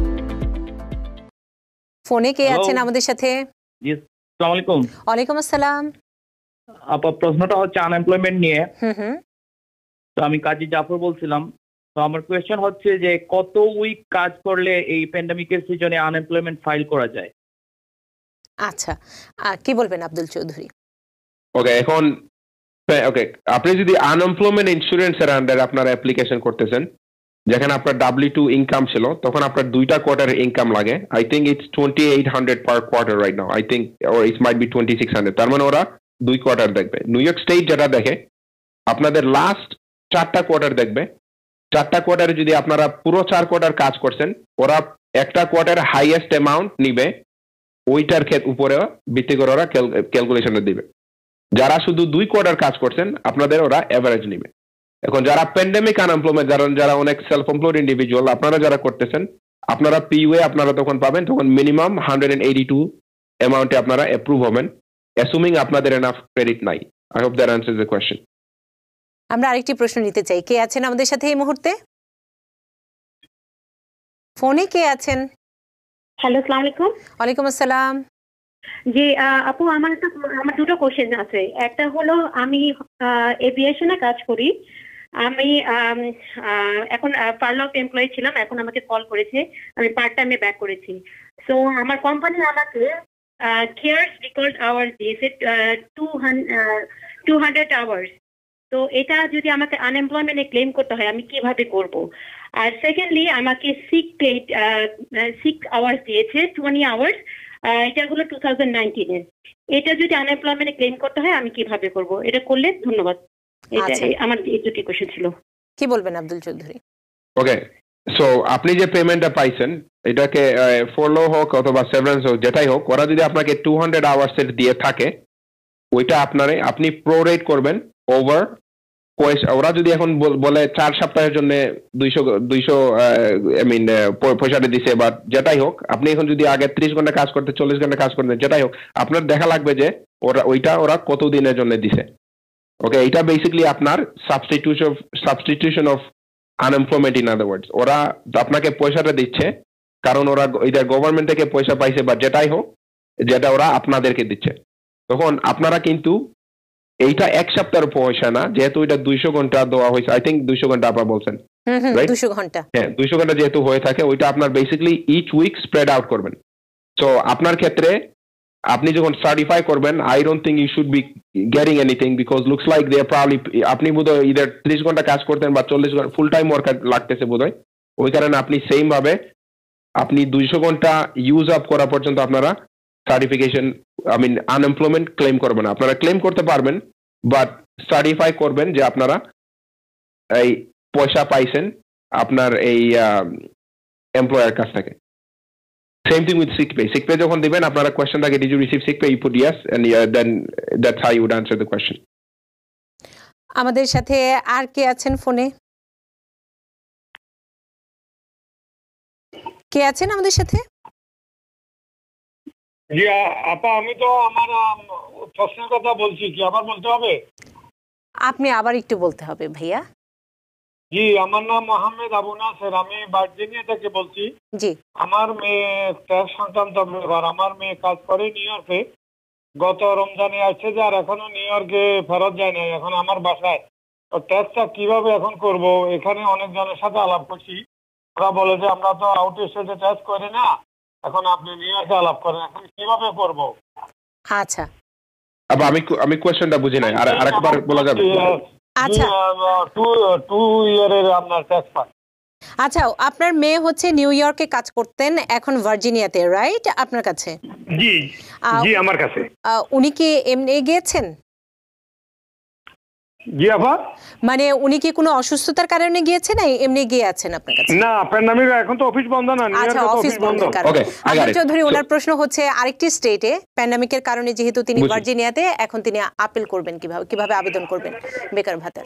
Speaker 2: ফোনে কে আছেন আমাদের সাথে?
Speaker 5: জি, আসসালামু আলাইকুম।
Speaker 2: ওয়ালাইকুম আসসালাম।
Speaker 5: আপা, প্রশ্নটা হচ্ছে আনএমপ্লয়মেন্ট নিয়ে।
Speaker 2: হুম হুম।
Speaker 5: তো আমি কাজী জাফর বলছিলাম। তো আমার কোয়েশ্চেন হচ্ছে যে কত উইক কাজ করলে এই প্যান্ডেমিকের সিজনে আনএমপ্লয়মেন্ট ফাইল করা যায়?
Speaker 2: আচ্ছা, কি বলবেন আব্দুল চৌধুরী?
Speaker 3: ওকে, এখন ওকে আপনি যদি আনএমপ্লয়মেন্ট ইন্স্যুরেন্সের আন্ডারে আপনারা অ্যাপ্লিকেশন করতেছেন, যেখানে আপনার ডাব্লিউ টু ইনকাম ছিল, তখন আপনার দুইটা কোয়ার্টারের ইনকাম লাগে। I think it's twenty eight hundred per quarter right now, I think or it's might be twenty six hundred. তার মানে ওরা দুই কোয়ার্টার দেখবে। নিউ ইয়র্ক স্টেট যেটা দেখে আপনাদের লাস্ট চারটা কোয়ার্টার দেখবে। চারটা কোয়ার্টারে যদি আপনারা পুরো চার কোয়ার্টার কাজ করছেন, ওরা একটা কোয়ার্টার হাইয়েস্ট অ্যামাউন্ট নিবে, ওইটার উপরে ভিত্তি করে ওরা ক্যালকুলেশনে দিবে। যারা শুধু দুই কোয়ার্টার কাজ করছেন আপনাদের ওরা এভারেজ নিবে। এখন যারা প্যান্ডেমিক আনএমপ্লয়মেন্ট, যারা যারা অনেক সেলফ এমপ্লয়েড ইন্ডিভিজুয়াল আপনারা যারা করতেছেন, আপনারা পিইউএ আপনারা তখন পাবেন, তখন minimum hundred and eighty two অ্যামাউন্টে আপনারা অ্যাপ্রুভ হবেন, অ্যাসুমিং আপনাদের এনাফ ক্রেডিট নাই। I hope that answers the question.
Speaker 2: আমরা আরেকটি প্রশ্ন নিতে চাই। কে আছেন আমাদের সাথে এই মুহূর্তে? ফোনে কে আছেন?
Speaker 6: হ্যালো, আসসালামু আলাইকুম।
Speaker 2: ওয়ালাইকুম আসসালাম।
Speaker 6: জি আপু, আমার একটা আমার দুটো কোশ্চেন আছে। একটা হলো আমি এভিয়েশনে কাজ করি। আমি এখন ফারলক এমপ্লয়ি ছিলাম, এখন আমাকে কল করেছে, আমি পার্ট টাইমে ব্যাক করেছি। সো আমার কোম্পানি আমাকে কেয়ারস রেকর্ড আওয়ার্স দিয়েছে টু টু হান্ড্রেড আওয়ার্স। তো এটা যদি আমাকে আনএমপ্লয়মেন্টে ক্লেম করতে হয় আমি কিভাবে করব? আর সেকেন্ডলি আমাকে সিক পেড সিক্স আওয়ার্স দিয়েছে, টোয়েন্টি আওয়ার্স, এটা হলো টু থাউজেন্ড নাইনটিনের। এটা যদি আনএমপ্লয়মেন্টে ক্লেম করতে হয় আমি কিভাবে করব? এটা করলে ধন্যবাদ। এটা আমার এই দুটি কোশ্চেন ছিল।
Speaker 2: কি বলবেন আব্দুল চৌধুরী?
Speaker 3: ওকে, সো আপনি যে পেমেন্টটা পাইছেন এটাকে ফলো হোক অথবা সেভারেন্স হোক যেটাই হোক, ওরা যদি আপনাকে টু হান্ড্রেড আওয়ার্সের দিয়ে থাকে, ওইটা আপনারে আপনি প্রোরেট করবেন ওভার। ওরা যদি এখন বলে চার সপ্তাহের জন্য দুইশো দুইশো আই মিন পয়সাটা দিছে বা যেটাই হোক, আপনি এখন যদি আগে ত্রিশ ঘন্টা কাজ করতে চল্লিশ ঘন্টা কাজ করতেন যেটাই হোক, আপনার দেখা লাগবে যে ওরা ওইটা ওরা কত দিনের জন্য দিছে। ওকে, এটা বেসিক্যালি আপনার substitution substitution of unemployment. In other words, ওরা আপনাকে পয়সাটা দিচ্ছে কারণ ওরা ইদার গভর্নমেন্ট থেকে পয়সা পাইছে বা যেটাই হোক, যেটা ওরা আপনাদেরকে দিচ্ছে। তখন আপনারা কিন্তু এইটা এক সপ্তাহের পয়সা না, যেহেতু এটা দুইশো ঘন্টা দেওয়া হয়েছে, আই থিঙ্ক দুইশো ঘন্টা আপনারা বলছেন,
Speaker 2: দুইশো ঘন্টা,
Speaker 3: হ্যাঁ দুইশো ঘন্টা যেহেতু হয়ে থাকে, ওইটা আপনার basically each week spread out করবেন। সো আপনার ক্ষেত্রে আপনি যখন সার্টিফাই করবেন, I don't think you should be getting anything, because looks like they probably, আপনি বোধহয় ইদার ত্রিশ ঘন্টা কাজ করতেন বা চল্লিশ ঘন্টা ফুল টাইম ওয়ার্ক লাগতেছে বোধহয়, ওই কারণে আপনি সেম ভাবে আপনি দুইশো ঘন্টা ইউজ আপ করা পর্যন্ত আপনারা certification I mean unemployment claim করবেন। আপনারা ক্লেম করতে পারবেন, বাট সার্টিফাই করবেন যে আপনারা এই পয়সা পাইছেন আপনার এই এমপ্লয়ার কাছ থেকে। Same thing with sick pay, sick pay যখন দিবেন আপনারা কোয়েশ্চেন থাকে did you receive sick pay, you put yes and then that's how you would answer the question.
Speaker 2: আমাদের সাথে আর কে আছেন ফোনে? কে আছেন আমাদের সাথে?
Speaker 7: জি আপা, আমি তো আমার প্রশ্নের কথা বলছি, কি আবার বলতে হবে?
Speaker 2: আপনি আবার একটু বলতে হবে ভাইয়া।
Speaker 7: জি, আমার নাম মোহাম্মদ আবু নাসের, আমি ভার্জিনিয়া থেকে বলছি।
Speaker 2: জি,
Speaker 7: আমার মেয়ে ট্যাক্স সংক্রান্ত ব্যাপার, আমার মেয়ে কাজ করে নিউ ইয়র্কে, গত রমজানে আসছে যে আর এখনো নিউ ইয়র্কে ফেরত যায় না, এখন আমার বাসায়। তো ট্যাক্সটা কিভাবে এখন করব? এখানে অনেকজনের সাথে আলাপ করছি, ওরা বলে যে আমরা তো আউট স্টেটে ট্যাক্স করি না, এখন আপনি নিউ ইয়র্কে আলাপ করেন, এখন কিভাবে করব?
Speaker 2: আচ্ছা
Speaker 3: আবার আমি আমি কোয়েশ্চেনটা বুঝি নাই, আর আরেকবার বলা যাবে?
Speaker 2: আচ্ছা
Speaker 7: টু টু ইয়ারের আপনার ট্যাক্স পাই।
Speaker 2: আচ্ছা, আপনার মেয়ে হচ্ছে নিউ ইয়র্কে কাজ করতেন, এখন ভার্জিনিয়াতে, রাইট? আপনার কাছে?
Speaker 7: জি জি আমার কাছে।
Speaker 2: উনি কি এমনি গিয়েছেন?
Speaker 7: জি আপা,
Speaker 2: মানে উনি কি কোনো অসুস্থতার কারণে গিয়েছেন না এমনি গিয়ে আছেন আপনার কাছে?
Speaker 7: না, প্যান্ডামিক এখন তো অফিস বন্ধ না, নিউ
Speaker 2: আচ্ছা,
Speaker 7: ইয়র্কে
Speaker 2: অফিস বন্ধের কারণে। আচ্ছা চৌধুরী, ওনার প্রশ্ন হচ্ছে আরেকটি স্টেটে প্যান্ডামিকের কারণে যেহেতু তিনি ভার্জিনিয়াতে, এখন তিনি আপিল করবেন কিভাবে, কিভাবে আবেদন করবেন বেকার ভাতার?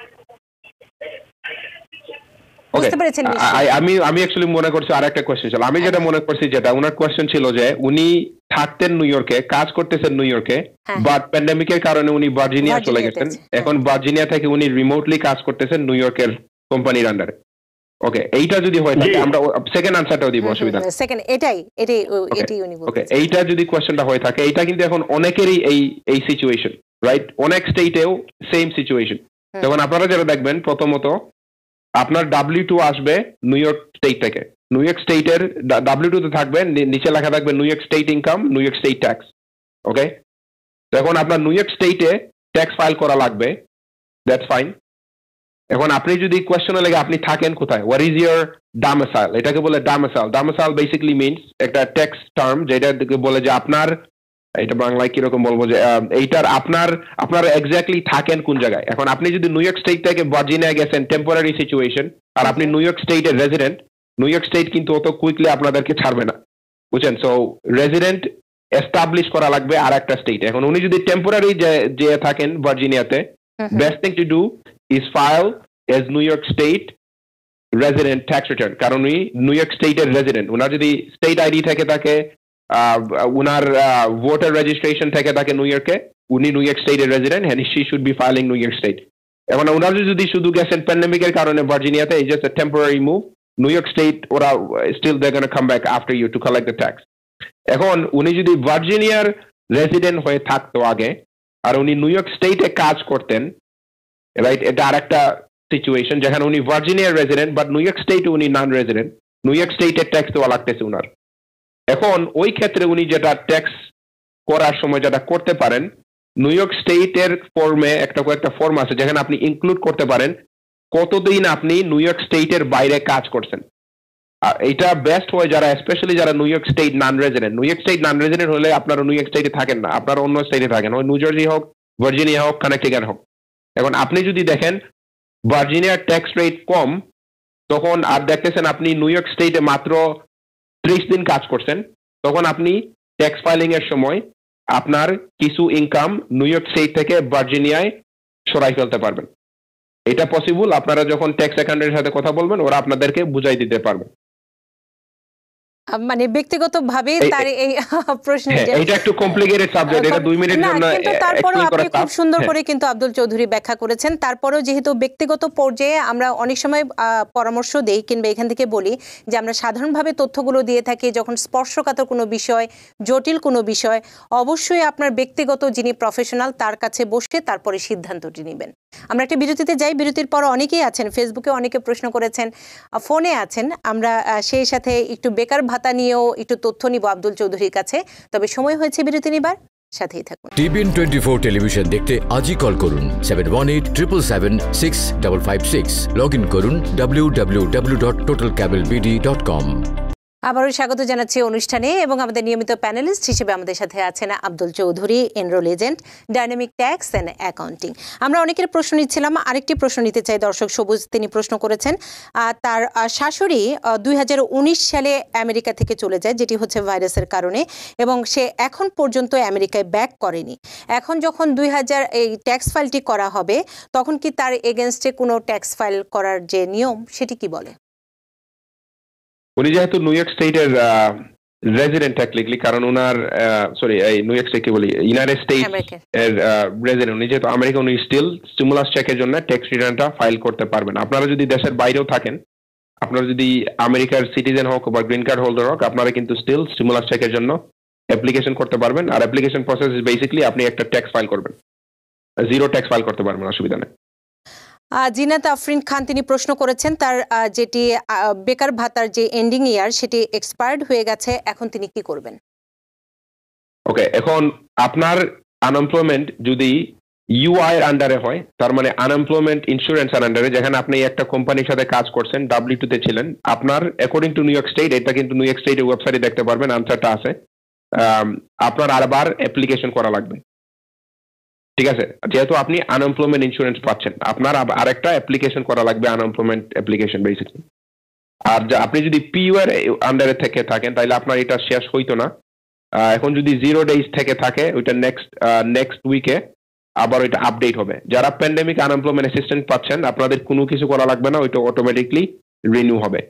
Speaker 2: বুঝতে পেরেছেন?
Speaker 3: আমি আমি অ্যাকচুয়ালি মনে করছি আরেকটা কোশ্চেন ছিল, আমি যেটা মনে করছি যেটা ওনার কোশ্চেন ছিল যে উনি থাকতেন নিউ ইয়র্কে, কাজ করতেছেন নিউ ইয়র্কে, বাট প্যান্ডামিকের কারণে উনি ভার্জিনিয়া চলে গেছেন, এখন ভার্জিনিয়া থেকে উনি রিমোটলি কাজ করতেছেন নিউ ইয়র্কের কোম্পানির আন্ডারে। ওকে, এইটা যদি হয় তাহলে আমরা সেকেন্ড আনসারটাও দিব, অসুবিধা নেই।
Speaker 2: সেকেন্ড এটাই এটাই এটাই উনি বলছেন।
Speaker 3: ওকে, এইটা যদি কোশ্চেনটা হয়ে থাকে, এইটা কিন্তু এখন অনেকেরই এই এই সিচুয়েশন, রাইট? অনেক স্টেটেও সেম সিচুয়েশন। যেমন আপনারা যারা দেখবেন, প্রথমত আপনার ডাব্লিউ টু আসবে নিউ ইয়র্ক স্টেট থেকে, নিউ ইয়র্ক স্টেটের ডাব্লিউ টু তে থাকবে, নিচে লেখা থাকবে New York state income, New York state tax. Okay, এখন আপনার নিউ ইয়র্ক স্টেটে ট্যাক্স ফাইল করা লাগবে, দ্যাটস ফাইন। এখন আপনি যদি কোয়েশ্চনে লেগে আপনি থাকেন কোথায়, হোয়াট ইজ ইয়োর ডামিসাইল, এটাকে বলে ডামিসাইল। ডামিসাইল বেসিক্যালি মিনস একটা ট্যাক্স টার্ম, যেটা বলে যে আপনার, এটা বাংলায় কিরকম বলবো, যে এইটার আপনার আপনার এক্স্যাক্টলি থাকেন কোন জায়গায়। এখন আপনি যদি নিউ ইয়র্ক স্টেট থেকে ভার্জিনিয়া গেছেন টেম্পোরারি সিচুয়েশন, আর আপনি নিউ ইয়র্ক স্টেটের রেজিডেন্ট, নিউ ইয়র্ক স্টেট কিন্তু অত কুইকলি আপনাদেরকে ছাড়বে না, বুঝছেন? সো রেজিডেন্ট এস্টাবলিশ করা লাগবে আর একটা স্টেট। এখন উনি যদি টেম্পোরারি যে থাকেন ভার্জিনিয়াতে, best thing to do is file as New York state resident tax return, কারণ উনি নিউ ইয়র্ক স্টেটের রেজিডেন্ট। ওনার যদি স্টেট আইডি থেকে থাকে, উনার ভোটার রেজিস্ট্রেশন থেকে থাকে নিউ ইয়র্কে, উনি নিউ ইয়র্ক স্টেটের resident, and she should be filing New York state. এখন ওনার যদি শুধু গেছেন প্যান্ডেমিকের কারণে ভার্জিনিয়াতে, is just a temporary move, New York state ওরা still they gonna come back after you to collect the tax. এখন উনি যদি ভার্জিনিয়ার রেজিডেন্ট হয়ে থাকতো আগে, আর উনি নিউ ইয়র্ক স্টেটে কাজ করতেন, রাইট, এটা আরেকটা সিচুয়েশন, যেখানে উনি ভার্জিনিয়ার রেজিডেন্ট বাট নিউ ইয়র্ক স্টেটে উনি নন রেজিডেন্ট, নিউ ইয়র্ক স্টেটের ট্যাক্স দেওয়া লাগতেছে উনার। এখন ওই ক্ষেত্রে উনি যেটা ট্যাক্স করার সময় যেটা করতে পারেন, নিউ ইয়র্ক স্টেটের ফর্মে একটা কয়েকটা ফর্ম আছে যেখানে আপনি ইনক্লুড করতে পারেন কতদিন আপনি নিউ ইয়র্ক স্টেটের বাইরে কাজ করছেন। আর এটা বেস্ট হয় যারা, স্পেশালি যারা New York state non resident. New York state non resident হলে আপনারা নিউ ইয়র্ক স্টেটে থাকেন না, আপনারা অন্য স্টেটে থাকেন, হয় নিউ জার্সি হোক, ভার্জিনিয়া হোক, কানেক্টিকাট হোক। এখন আপনি যদি দেখেন ভার্জিনিয়ার ট্যাক্স রেট কম, তখন আর দেখতেছেন আপনি নিউ ইয়র্ক স্টেটে মাত্র ত্রিশ দিন কাজ করছেন, তখন আপনি ট্যাক্স ফাইলিং এর সময় আপনার কিছু ইনকাম নিউ ইয়র্ক স্টেট থেকে ভার্জিনিয়ায় সরাই ফেলতে পারবেন। এটা পসিবল, আপনারা যখন ট্যাক্স অ্যাকাউন্টেন্টের সাথে কথা বলবেন ওরা আপনাদেরকে বুঝাই দিতে পারবে।
Speaker 2: মানে ব্যক্তিগতভাবে তার এই প্রশ্ন,
Speaker 3: এটা একটু কমপ্লিকেটেড সাবজেক্ট, এটা দুই মিনিটের জন্য
Speaker 2: কিন্তু তারপরেও আপনি খুব সুন্দর করে কিন্তু আব্দুল চৌধুরী ব্যাখ্যা করেছেন। তারপরেও যেহেতু ব্যক্তিগত পর্যায়ে আমরা অনেক সময় পরামর্শ দেই কিংবা এখান থেকে বলি যে আমরা সাধারণভাবে তথ্যগুলো দিয়ে থাকি, যখন স্পর্শকাতর কোনো বিষয়, জটিল কোনো বিষয়, অবশ্যই আপনার ব্যক্তিগত যিনি প্রফেশনাল তার কাছে বসে তারপরে সিদ্ধান্তটি নেবেন। আমরা একটা বিরতিতে যাই, বিরতির পর অনেকেই আছেন ফেসবুকে, অনেকে প্রশ্ন করেছেন, ফোনে আছেন, আমরা সেই সাথে একটু বেকার ভাতা নিয়েও একটু তথ্য নিব আব্দুল চৌধুরীর কাছে। তবে সময় হয়েছে বিরতি নিবার, সাথেই থাকুন।
Speaker 1: টিভিএন টোয়েন্টি ফোর টেলিভিশন দেখতে আজই কল করুন seven one eight triple seven six double five six. Log in করুন W W W dot total cable BD dot com.
Speaker 2: আবারও স্বাগত জানাচ্ছি অনুষ্ঠানে এবং আমাদের নিয়মিত প্যানেলিস্ট হিসেবে আমাদের সাথে আছেন Abdul Chowdhury, enrol agent, dynamic tax and accounting. আমরা অনেকের প্রশ্ন নিচ্ছিলাম, আরেকটি প্রশ্ন নিতে চাই দর্শক সবুজ। তিনি প্রশ্ন করেছেন তার শাশুড়ি দুই হাজার উনিশ সালে আমেরিকা থেকে চলে যায়, যেটি হচ্ছে ভাইরাসের কারণে, এবং সে এখন পর্যন্ত আমেরিকায় ব্যাক করেনি। এখন যখন দুই হাজার এই ট্যাক্স ফাইলটি করা হবে তখন কি তার এগেনস্টে কোনো ট্যাক্স ফাইল করার যে নিয়ম সেটি কি বলে?
Speaker 3: উনি যেহেতু নিউ ইয়র্ক স্টেটের রেজিডেন্ট টেকনিক্যালি, কারণ উনার সরি এই নিউ ইয়র্ক স্টেট কি বলি ইউনাইটেড স্টেটস এর রেজিডেন্ট, উনি যেহেতু আমেরিকা, উনি স্টিল স্টিমুলাস চেকের জন্য ট্যাক্স রিটার্নটা ফাইল করতে পারবেন। আপনারা যদি দেশের বাইরেও থাকেন, আপনারা যদি আমেরিকার সিটিজেন হোক বা গ্রিন কার্ড হোল্ডার হোক, আপনারা কিন্তু স্টিল স্টিমুলাস চেকের জন্য অ্যাপ্লিকেশন করতে পারবেন। আর অ্যাপ্লিকেশন প্রসেস ইজ বেসিক্যালি আপনি একটা ট্যাক্স ফাইল করবেন, জিরো ট্যাক্স ফাইল করতে পারবেন, অসুবিধা নেই।
Speaker 2: জিনাত আফরিন খান তিনি প্রশ্ন করেছেন তার যেটি বেকার ভাতার যে এন্ডিং ইয়ার সেটি এক্সপায়ার্ড হয়ে গেছে, এখন তিনি কি করবেন?
Speaker 3: ওকে, এখন আপনার আনএমপ্লয়মেন্ট যদি ইউআই এর আন্ডারে হয়, তার মানে আনএমপ্লয়মেন্ট ইন্স্যুরেন্স এর আন্ডারে, যেখানে আপনি একটা কোম্পানির সাথে কাজ করছেন, ডাব্লিউ টু তে ছিলেন, আপনার according to New York state, এটা কিন্তু নিউ ইয়র্ক স্টেটের ওয়েবসাইটে দেখতে পারবেন, আনসারটা আছে, আপনার আরবার অ্যাপ্লিকেশন করা লাগবে। ঠিক আছে, যেহেতু আপনি আনএমপ্লয়মেন্ট ইন্স্যুরেন্স পাচ্ছেন, আপনার আরেকটা অ্যাপ্লিকেশন করা লাগবে, আনএমপ্লয়মেন্ট অ্যাপ্লিকেশন বেসিক্যালি। আর আপনি যদি পিইউ এর আন্ডারে থেকে থাকেন তাহলে আপনার এটা শেষ হইতো না। এখন যদি জিরো ডেজ থেকে থাকে, ওইটা নেক্সট নেক্সট উইকে আবার ওইটা আপডেট হবে। যারা প্যান্ডেমিক আনএমপ্লয়মেন্ট অ্যাসিস্ট্যান্ট পাচ্ছেন, আপনাদের কোনো কিছু করা লাগবে না, ওইটা অটোমেটিকলি রিনিউ হবে।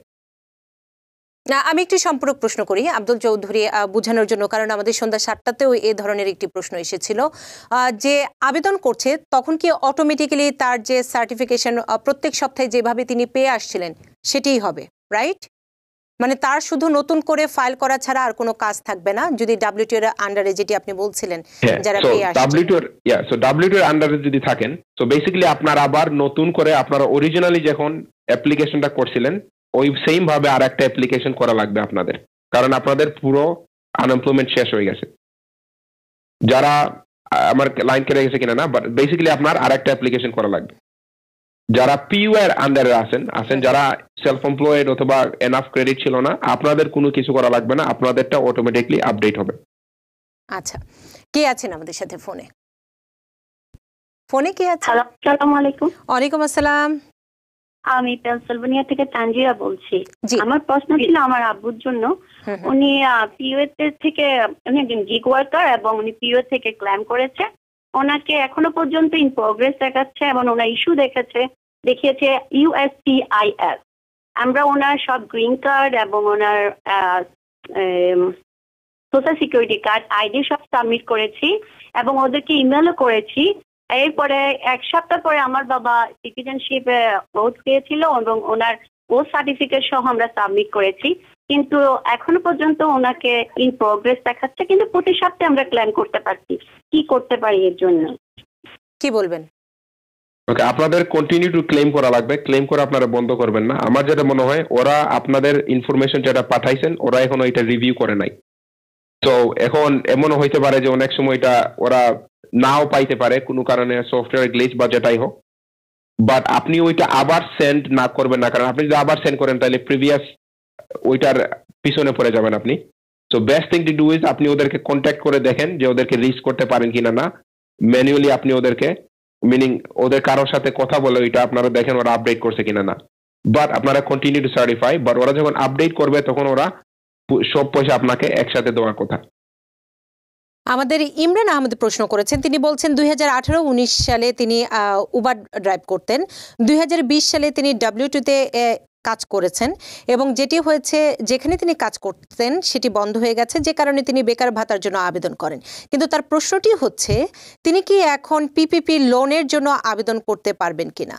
Speaker 2: আমি একটি সম্পূরক প্রশ্ন করি আব্দুল চৌধুরী বোঝানোর জন্য, কারণ আমাদের সন্ধ্যা সাতটাতেও এই ধরনের একটি প্রশ্ন এসেছিল যে আবেদন করছে তখন কি অটোমেটিক্যালি তার যে সার্টিফিকেশন প্রত্যেক সপ্তাহে যেভাবে তিনি পেয়ে আসছিলেন সেটাই হবে, রাইট? মানে তার শুধু নতুন করে ফাইল করা ছাড়া আর কোনো কাজ থাকবে না যদি ডাব্লিউটিও এর আন্ডারে, যেটি আপনি বলছিলেন যারা পেয়ে আসছে
Speaker 3: ডাব্লিউটিও এর, ইয়া সো ডাব্লিউটিও এর আন্ডারে যদি থাকেন, সো বেসিক্যালি আপনার আবার নতুন করে আপনারা অরিজিনালি যখন অ্যাপ্লিকেশনটা করছিলেন ওই সেম ভাবে আর একটা অ্যাপ্লিকেশন করা লাগবে আপনাদের, কারণ আপনাদের পুরো আনএমপ্লয়মেন্ট শেষ হয়ে গেছে। যারা আমার লাইন কেটে গেছে কিনা না, বাট বেসিক্যালি আপনার আর একটা অ্যাপ্লিকেশন করা লাগবে। যারা পিইউ এর আন্ডারে আছেন আছেন যারা সেলফ এমপ্লয়েড অথবা এনাফ ক্রেডিট ছিল না, আপনাদের কোনো কিছু করা লাগবে না, আপনাদেরটা অটোমেটিকলি আপডেট হবে।
Speaker 2: আচ্ছা, কে আছেন আমাদের সাথে ফোনে? ফোনে কে আছে?
Speaker 8: আসসালামু আলাইকুম।
Speaker 2: ওয়ালাইকুম আসসালাম।
Speaker 8: আমি পেনসিলভানিয়া থেকে তানজিরা বলছি। আমার প্রশ্ন ছিল আমার আব্বুর জন্য। উনি পিইউ থেকে, উনি একজন গিগ ওয়ার্কার এবং উনি পিইউ থেকে ক্লেম করেছে। ওনাকে এখনো পর্যন্ত ইন প্রোগ্রেস দেখাচ্ছে এবং ওনার ইস্যু দেখেছে দেখিয়েছে ইউএসসিআইএস। আমরা ওনার সব গ্রিন কার্ড এবং ওনার সোশ্যাল সিকিউরিটি কার্ড, আইডি সব সাবমিট করেছি এবং ওদেরকে ইমেলও করেছি। এরপরে এক সপ্তাহ পরে আমার বাবা সিটিজেনশিপ ওথ পেয়েছিল এবং ওনার ও সার্টিফিকেট সহ আমরা সাবমিট করেছি, কিন্তু এখনো পর্যন্ত ওনাকে ইন প্রোগ্রেস দেখাচ্ছে, কিন্তু প্রতি সপ্তাহে আমরা ক্লেম করতে পারছি। কি করতে পারি এর জন্য?
Speaker 2: কি বলবেন?
Speaker 3: ওকে, আপনাদের কন্টিনিউ টু ক্লেম করা লাগবে, ক্লেম করে আপনারা বন্ধ করবেন না। আমার যেটা মনে হয় ওরা আপনাদের ইনফরমেশন যেটা পাঠাইছেন ওরা এখনো এটা রিভিউ করে নাই। তো এখন এমনও হইতে পারে যে অনেক সময় এটা ওরা নাও পাইতে পারে কোনো কারণে, সফটওয়্যার গ্লিচ বা যেটাই হোক, বাট আপনি ওইটা আবার সেন্ড না করবেন না, কারণ আপনি যদি আবার সেন্ড করেন তাহলে প্রিভিয়াস ওইটার পিছনে পড়ে যাবেন আপনি। So best thing to do is আপনি ওদেরকে কন্ট্যাক্ট করে দেখেন যে ওদেরকে রিচ করতে পারেন কিনা না, ম্যানুয়ালি আপনি ওদেরকে, মিনিং ওদের কারোর সাথে কথা বলে ওইটা আপনারা দেখেন ওরা আপডেট করছে কিনা না, বাট আপনারা কন্টিনিউ টু সার্টিফাই। বাট ওরা যখন আপডেট করবে তখন ওরা সব পয়সা আপনাকে একসাথে দেওয়ার কথা।
Speaker 2: আমাদের ইমরান আহমেদ প্রশ্ন করেছেন, তিনি বলছেন দুই হাজার আঠারো উনিশ সালে তিনি উবার ড্রাইভ করতেন, দুই হাজার বিশ সালে তিনি ডাব্লিউ টুতে কাজ করেছেন এবং যেটি হয়েছে যেখানে তিনি কাজ করতেন সেটি বন্ধ হয়ে গেছে, যে কারণে তিনি বেকার ভাতার জন্য আবেদন করেন। কিন্তু তার প্রশ্নটি হচ্ছে তিনি কি এখন পিপিপি লোনের জন্য আবেদন করতে পারবেন কিনা?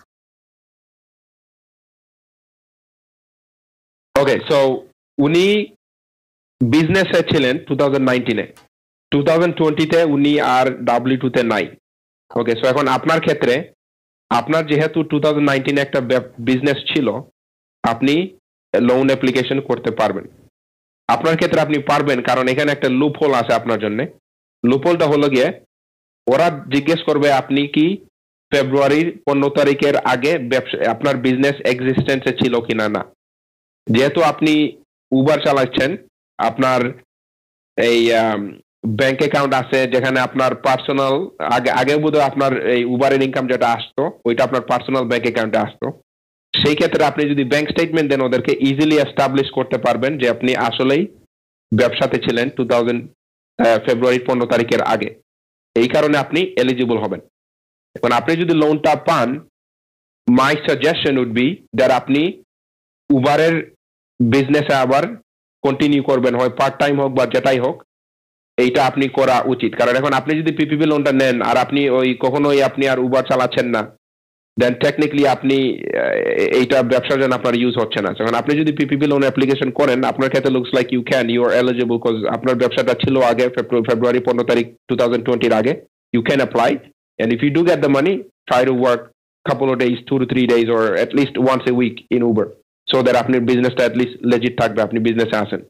Speaker 3: ওকে, সো উনি বিজনেসে ছিলেন টু থাউজেন্ড নাইনটিনে, টু থাউজেন্ড টোয়েন্টিতে উনি আর ডাব্লিউ টু তে নাই। ওকে, সো এখন আপনার ক্ষেত্রে আপনার যেহেতু টু থাউজেন্ড নাইনটিনে একটা বিজনেস ছিল, আপনি লোন অ্যাপ্লিকেশন করতে পারবেন। আপনার ক্ষেত্রে আপনি পারবেন কারণ এখানে একটা লুপ হোল আছে আপনার জন্য। লুপ হোলটা হলো গিয়ে ওরা জিজ্ঞেস করবে আপনি কি ফেব্রুয়ারির পনেরো তারিখের আগে ব্যবসা আপনার বিজনেস এক্সিস্টেন্সে ছিল কিনা না। যেহেতু আপনি উবার চালাচ্ছেন, আপনার এই ব্যাংক অ্যাকাউন্ট আছে যেখানে আপনার পার্সোনাল আগে আগে বোধহয় আপনার এই উবারের ইনকাম যেটা আসতো ওইটা আপনার পার্সোনাল ব্যাংক অ্যাকাউন্টে আসতো। সেই ক্ষেত্রে আপনি যদি ব্যাংক স্টেটমেন্ট দেন ওদেরকে ইজিলি এস্টাবলিশ করতে পারবেন যে আপনি আসলেই ব্যবসাতে ছিলেন টু থাউজেন্ড ফেব্রুয়ারি পনেরো তারিখের আগে। এই কারণে আপনি এলিজিবল হবেন। এখন আপনি যদি লোনটা পান, my suggestion would be that আপনি উবারের বিজনেসে আবার কন্টিনিউ করবেন, হয় পার্ট টাইম হোক বা যেটাই হোক, এইটা আপনি করা উচিত। কারণ এখন আপনি যদি পিপিপি লোনটা নেন আর আপনি ওই কখনোই আপনি আর উবার চালাচ্ছেন না, দেন টেকনিক্যালি আপনি এইটা ব্যবসার জন্য আপনার ইউজ হচ্ছে না। যখন আপনি যদি পিপিপি লোন অ্যাপ্লিকেশন করেন, আপনার ক্ষেত্রে looks like you can, you are eligible, because আপনার ব্যবসাটা ছিল আগে ফেব্রুয়ারি পনেরো তারিখ টু থাউজেন্ড টোয়েন্টির আগে। You can apply, and if you do get the money, try to work couple of days, two to three days, or at least once a week in Uber, so that আপনার বিজনেসটা at least legit থাকবে, আপনি বিজনেসে আসেন।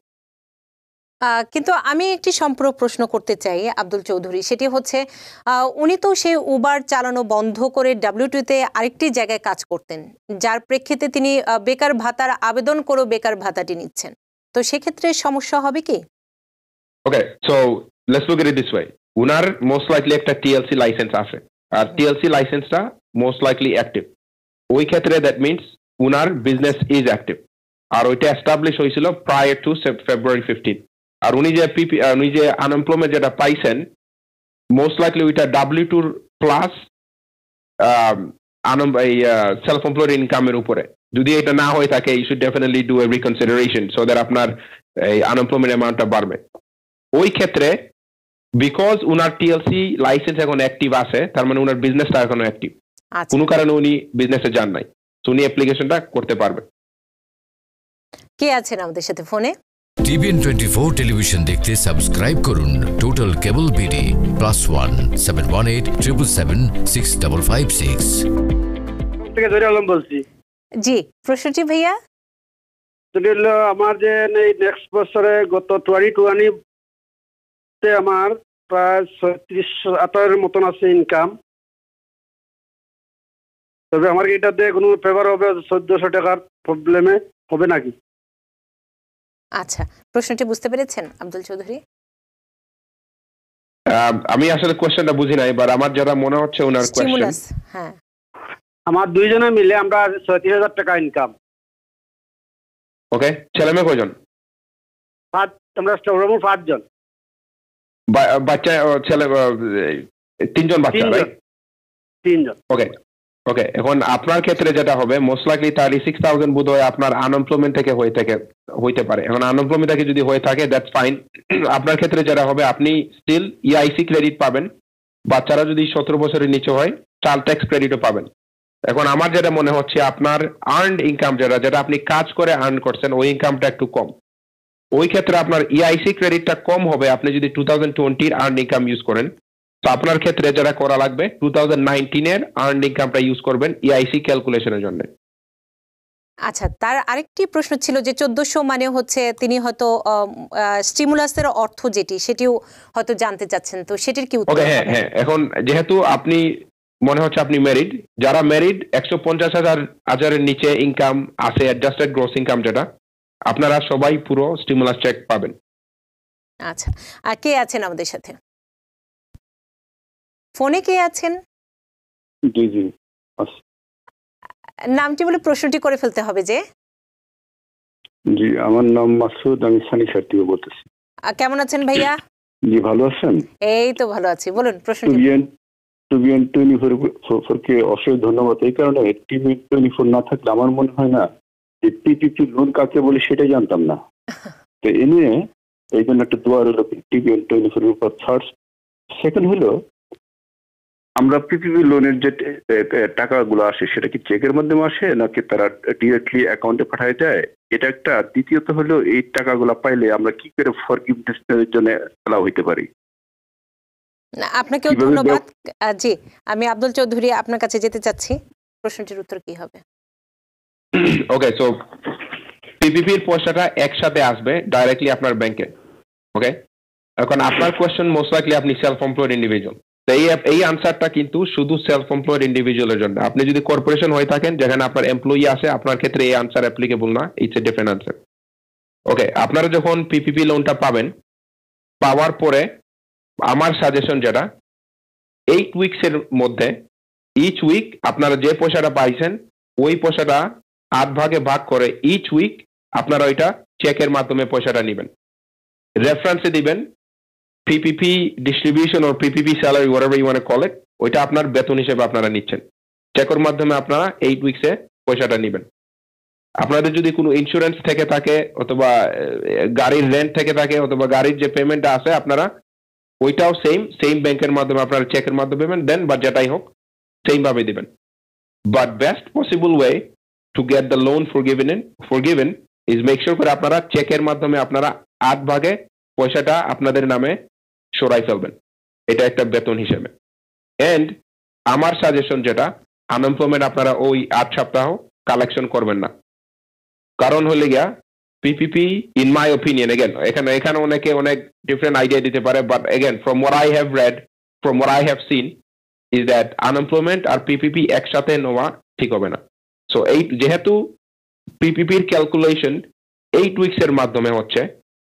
Speaker 2: কিন্তু আমি একটি সম্পূরক প্রশ্ন করতে চাই আব্দুল চৌধুরী, সেটি হচ্ছে উনি তো সেই উবার চালানো বন্ধ করে ডাব্লিউ টুতে আরেকটি জায়গায় কাজ করতেন, যার প্রেক্ষিতে তিনি বেকার ভাতার আবেদন করেও বেকার ভাতাটি নিচ্ছেন, তো সেক্ষেত্রে সমস্যা হবে কি?
Speaker 3: Okay, so let's look at it this way. উনার মোস্ট লাইকলি একটা টিএলসি লাইসেন্স আছে, আর টিএলসি লাইসেন্সটা মোস্ট লাইকলি অ্যাক্টিভ। ওই ক্ষেত্রে দ্যাট মিনস উনার বিজনেস ইজ অ্যাক্টিভ, আর ওইটা এস্টাবলিশ হয়েছিল প্রায়ার টু ফেব্রুয়ারি ফিফটিন। আর উনি যে পিপি উনি যে আনএমপ্লয়মেন্ট যেটা পাইছেন, মোস্ট লাইকলি ওইটা ডাব্লিউ টুর প্লাস এই সেলফ এমপ্লয়েড ইনকামের উপরে। যদি এটা না হয়ে থাকে, you should definitely do a reconsideration so that আপনার এই আনএমপ্লয়মেন্ট অ্যামাউন্টটা বাড়বে। ওই ক্ষেত্রে বিকজ উনার টিএলসি লাইসেন্স এখন অ্যাক্টিভ আছে, তার মানে উনার বিজনেসটা এখনো অ্যাক্টিভ, কোনো কারণে উনি বিজনেসে যান নাই, তো উনি অ্যাপ্লিকেশনটা করতে পারবে।
Speaker 2: কে আছেন আমাদের সাথে ফোনে?
Speaker 1: টিভিএন টোয়েন্টি ফোর টেলিভিশন দেখতে সাবস্ক্রাইব করুন total cable BD plus one seven one eight triple seven six double five six
Speaker 9: থেকে জহির আলম বলছি।
Speaker 2: জি, প্রশ্নটি ভাইয়া।
Speaker 9: আমার যে নেক্সট বছরে গত টোয়েন্টি টোয়েন্টি আমার প্রায় ছত্রিশ আঠারোর মতন আছে ইনকাম, তবে আমার এটাতে কোনো ফেভার হবে চোদ্দশো টাকার প্রবলেমে হবে নাকি?
Speaker 2: আচ্ছা, প্রশ্নটি বুঝতে পেরেছেন আব্দুল চৌধুরী?
Speaker 3: আমি আসলে কোশ্চেনটা বুঝি নাই, বাট আমার যেটা মনে হচ্ছে ওনার কোশ্চেন,
Speaker 2: হ্যাঁ,
Speaker 9: আমার দুইজনে মিলে আমরা ছয়ত্রিশ হাজার টাকা ইনকাম।
Speaker 3: ওকে, ছেলে মেয়ে কয়জন?
Speaker 9: পাঁচ, আমরা পাঁচজন।
Speaker 3: বাচ্চা ছেলে তিনজন বাচ্চা, রাইট?
Speaker 9: তিনজন।
Speaker 3: ওকে ওকে এখন আপনার ক্ষেত্রে যেটা হবে, most likely thirty six thousand বোধ হয় আপনার আনএমপ্লয়মেন্ট থেকে হয়ে থাকে হইতে পারে। এখন আনএমপ্লয়মেন্ট থেকে যদি হয়ে থাকে দ্যাটস ফাইন। আপনার ক্ষেত্রে যেটা হবে, আপনি স্টিল ইআইসি ক্রেডিট পাবেন, বাচ্চারা যদি সতেরো বছরের নিচে হয় চাইল্ড ট্যাক্স ক্রেডিটও পাবেন। এখন আমার যেটা মনে হচ্ছে, আপনার আর্নড ইনকাম যেটা যেটা আপনি কাজ করে আর্ন করছেন, ওই ইনকামটা একটু কম। ওই ক্ষেত্রে আপনার ইআইসি ক্রেডিটটা কম হবে আপনি যদি টু থাউজেন্ড টোয়েন্টির আর্ন ইনকাম ইউজ করেন। তো আপনার ক্ষেত্রে যেটা করা লাগবে, টু থাউজেন্ড নাইনটিনের আর্ন ইনকামটা ইউজ করবেন ইআইসি ক্যালকুলেশনের জন্য।
Speaker 2: আচ্ছা, তার আরেকটি প্রশ্ন ছিল যে চোদ্দশো মানে হচ্ছে তিনি হয়তো স্টিমুলাসের অর্থ যেটি সেটিও হয়তো জানতে চাচ্ছেন, তো সেটির কি উত্তর?
Speaker 3: ওকে, হ্যাঁ হ্যাঁ এখন যেহেতু আপনি মনে হচ্ছে আপনি ম্যারিড, যারা ম্যারিড একশো পঞ্চাশ হাজার হাজারের নিচে ইনকাম আছে, অ্যাডজাস্টেড গ্রস ইনকাম যেটা, আপনারা সবাই পুরো স্টিমুলাস চেক পাবেন।
Speaker 2: আচ্ছা, আর কে আছেন আমাদের সাথে ফোনে? কে আছেন?
Speaker 4: জি জি,
Speaker 2: নামটি বলে প্রশ্নটি করে ফেলতে হবে যে।
Speaker 4: জি, আমার নাম মাসুদ, আমি সানিশার থেকে বলতেছি।
Speaker 2: কেমন আছেন ভাইয়া?
Speaker 4: জি, ভালো আছেন?
Speaker 2: এই তো ভালো আছি, বলুন প্রশ্নটি।
Speaker 4: টিভিএন টোয়েন্টি ফোর কে অসংখ্য ধন্যবাদ। এই কারণে টিভিএন টোয়েন্টি ফোর না থাকলে আমার মনে হয় না
Speaker 10: পিপিপি লোন কাকে বলে সেটাই জানতাম না। তো এ নিয়ে এই জন্য একটা দোয়া হলো পিপিপি টোয়েন্টি ফোর উপর থার্ড। সেকেন্ড হলো আমরা পিপিপি লোনের যে টাকাগুলো আসে সেটা কি চেকের মাধ্যমে আসে নাকি তারা ডিরেক্টলি অ্যাকাউন্টে পাঠায় দেয়, এটা একটা। দ্বিতীয়ত হলো এই টাকাগুলো পাইলে আমরা কি করে ফরগিভনেসের জন্য অ্যালাউ হইতে পারি।
Speaker 2: আপনাকে ধন্যবাদ। জি, আমি আব্দুল চৌধুরী আপনার কাছে যেতে চাচ্ছি, প্রশ্নটির উত্তর কি হবে?
Speaker 3: ওকে, সো পিপিপির পয়সাটা একসাথে আসবে ডাইরেক্টলি আপনার ব্যাংকে। ওকে, এখন আপনার কোয়েশ্চেন মোস্ট লাইকলি আপনি সেলফ এমপ্লয়েড ইন্ডিভিজুয়াল। তো এই এই আনসারটা কিন্তু শুধু সেলফ এমপ্লয়েড ইন্ডিভিজুয়ালের জন্য। আপনি যদি কর্পোরেশন হয়ে থাকেন যেখানে আপনার এমপ্লয়ি আছে, আপনার ক্ষেত্রে এই আনসার অ্যাপ্লিকেবল না, it's a different answer. Okay, আপনারা যখন পিপিপি লোনটা পাবেন, পাওয়ার পরে আমার সাজেশন যেটা, এইট উইকস এর মধ্যে ইচ উইক আপনারা যে পয়সাটা পাইছেন ওই পয়সাটা আট ভাগে ভাগ করে ইচ উইক আপনারা ওইটা চেকের মাধ্যমে পয়সাটা নেবেন, রেফারেন্সে দিবেন PPP distribution or PPP salary whatever you want to call it, ওইটা আপনার বেতন হিসেবে আপনারা নিচ্ছেন। চেকের মাধ্যমে আপনারা এইট উইকসে পয়সাটা নেবেন। আপনাদের যদি কোনো ইন্স্যুরেন্স থেকে থাকে অথবা গাড়ির রেন্ট থেকে থাকে অথবা গাড়ির যে পেমেন্টটা আছে আপনারা ওইটাও সেম সেম ব্যাংকের মাধ্যমে আপনারা চেকের মাধ্যমে দেবেন দেন, বা যেটাই হোক সেম ভাবে দিবেন। But best possible way to get the loan forgiven forgiven is make sure করে আপনারা চেকের মাধ্যমে আপনারা আট ভাগে পয়সাটা আপনাদের নামে সরাই ফেলবেন, এটা একটা বেতন হিসেবে। এন্ড আমার সাজেশন যেটা, আনএমপ্লয়মেন্ট আপনারা ওই আট সপ্তাহ কালেকশন করবেন না। কারণ হলে গিয়া PPP in my opinion, again এখানে এখানে অনেকে অনেক ডিফারেন্ট আইডিয়া দিতে পারে, but again from what I have read, from what I have seen is that unemployment আর পিপিপি একসাথে নেওয়া ঠিক হবে না। সো এই যেহেতু পিপিপির ক্যালকুলেশন এইট উইকস এর মাধ্যমে হচ্ছে,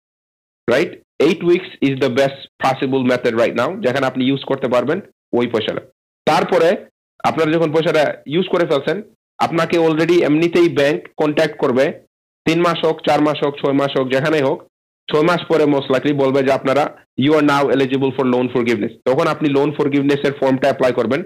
Speaker 3: right, eight weeks is the best possible method right now, যেখানে আপনি ইউজ করতে পারবেন ওই পয়সাটা। তারপরে আপনারা যখন পয়সাটা ইউজ করে ফেলছেন, আপনাকে অলরেডি এমনিতেই ব্যাংক কন্ট্যাক্ট করবে, তিন মাস হোক, চার মাস হোক, ছয় মাস হোক, যেখানেই হোক, ছয় মাস পরে মোস্ট লাইকলি বলবে যে আপনারা you are now eligible for loan forgiveness. তখন আপনি লোন ফরগিভনেস এর ফর্মটা অ্যাপ্লাই করবেন।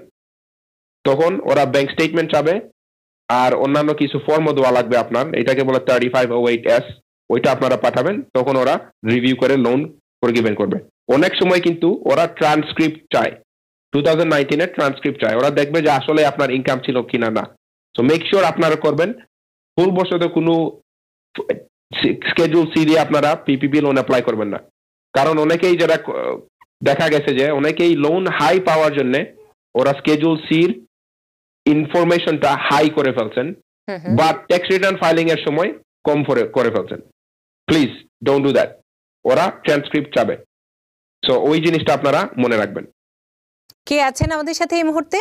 Speaker 3: তখন ওরা ব্যাংক স্টেটমেন্ট চাবে আর অন্যান্য কিছু ফর্মও দেওয়া লাগবে আপনার, এটাকে বলে thirty five O eight S, ওইটা আপনারা পাঠাবেন। তখন ওরা রিভিউ করে লোন ফরগিভেন করবে। অনেক সময় কিন্তু ওরা ট্রান্সক্রিপ্ট চায়, টু থাউজেন্ড নাইনটিনের ট্রান্সক্রিপ্ট চায়, ওরা দেখবে যে আসলে আপনার ইনকাম ছিল কিনা না। সো মেক শিওর আপনারা করবেন ভুল বশত কোনো স্কেডিউল সি দিয়ে আপনারা পিপিপি লোন অ্যাপ্লাই করবেন না। কারণ অনেকেই যারা দেখা গেছে যে অনেকেই লোন হাই পাওয়ার জন্য ওরা স্কেডিউল সির ইনফরমেশনটা হাই করে ফেলছেন, বা ট্যাক্স রিটার্ন ফাইলিং এর সময় কম করে ফেলছেন। প্লিজ ডোন্ট ডু দ্যাট, ওরা ট্রান্সক্রিপ্ট চাবে। সো ওই জিনিসটা আপনারা মনে রাখবেন।
Speaker 2: কে আছেন আমাদের সাথে এই মুহূর্তে?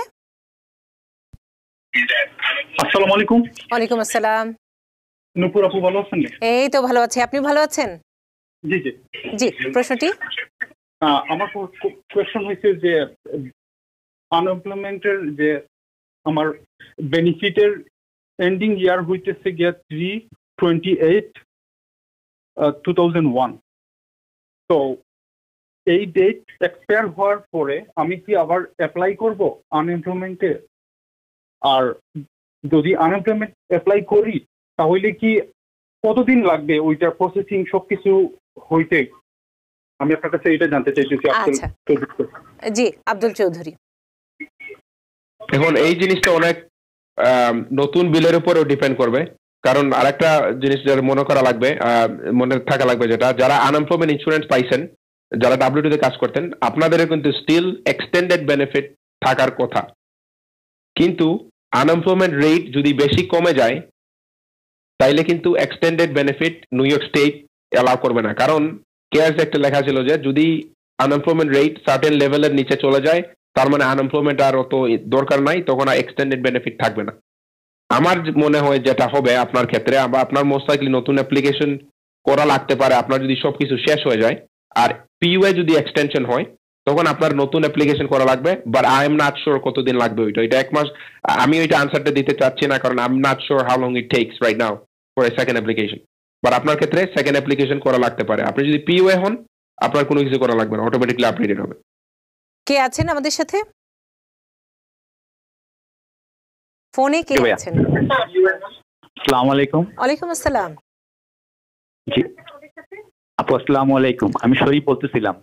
Speaker 11: আসসালামু আলাইকুম।
Speaker 2: ওয়ালাইকুম আসসালাম।
Speaker 11: নূপুর আপু ভালো আছেন?
Speaker 2: এই তো ভালো আছি, আপনি ভালো আছেন?
Speaker 11: জি জি
Speaker 2: জি, প্রশ্নটি
Speaker 11: আমার কোয়েশ্চন হয়েছে যে আনএমপ্লয়মেন্টের যে আমার বেনিফিটের এন্ডিং ইয়ার হইতেছে গিয়া three twenty eight two thousand one. তো এই ডেট এক্সপায়ার হওয়ার পরে আমি কি আবার অ্যাপ্লাই করব আনএমপ্লয়মেন্টে? আর যদি আনএমপ্লয়মেন্ট অ্যাপ্লাই করি তাহলে কি কতদিন লাগবে ওইটা প্রসেসিং সবকিছু হইতে? আমি আপনার কাছে এটা জানতে চাইতেছি।
Speaker 2: আচ্ছা, জি আব্দুল চৌধুরী।
Speaker 3: এখন এই জিনিসটা অনেক নতুন বিলের উপরেও ডিপেন্ড করবে। কারণ আরেকটা জিনিস যারা মনে করা লাগবে, মনে থাকা লাগবে, যেটা যারা আনএমপ্লয়মেন্ট ইন্স্যুরেন্স পাইছেন, যারা ডাব্লিউটিতে কাজ করতেন, আপনাদের কিন্তু স্টিল এক্সটেন্ডেড বেনিফিট থাকার কথা। কিন্তু আনএমপ্লয়মেন্ট রেট যদি বেশি কমে যায় তাইলে কিন্তু extended benefit New York state allow করবে না। কারণ কেয়ারস একটা লেখা ছিল যে যদি আনএমপ্লয়মেন্ট রেট সার্টেন লেভেলের নিচে চলে যায় তার মানে আনএমপ্লয়মেন্ট আর অত দরকার নাই, তখন আর এক্সটেন্ডেড বেনিফিট থাকবে না। আমার মনে হয় যেটা হবে আপনার ক্ষেত্রে, আপনার মোস্ট লাইকলি নতুন অ্যাপ্লিকেশন করা লাগতে পারে আপনার যদি সবকিছু শেষ হয়ে যায়। আর পিইউএ যদি এক্সটেনশন হয় তখন আপনার নতুন অ্যাপ্লিকেশন করা লাগবে, but I am not sure কতদিন লাগবে ওইটা। এটা এক মাস, আমি ওইটা আনসারটা দিতে চাচ্ছি না, কারণ I am not sure how long it takes right now for a second application. But আপনার ক্ষেত্রে সেকেন্ড অ্যাপ্লিকেশন করা লাগতে পারে। আপনি যদি পিইউএ হন আপনার কোনো কিছু করা লাগবে না, অটোমেটিকলি আপডেটেড হবে।
Speaker 2: কে আছেন আমাদের সাথে ফোনে? কে আছেন?
Speaker 5: আসসালামু আলাইকুম।
Speaker 2: ওয়ালাইকুম আসসালাম।
Speaker 5: জি আপু আসসালামু আলাইকুম, আমি শরীফ বলতেছিলাম।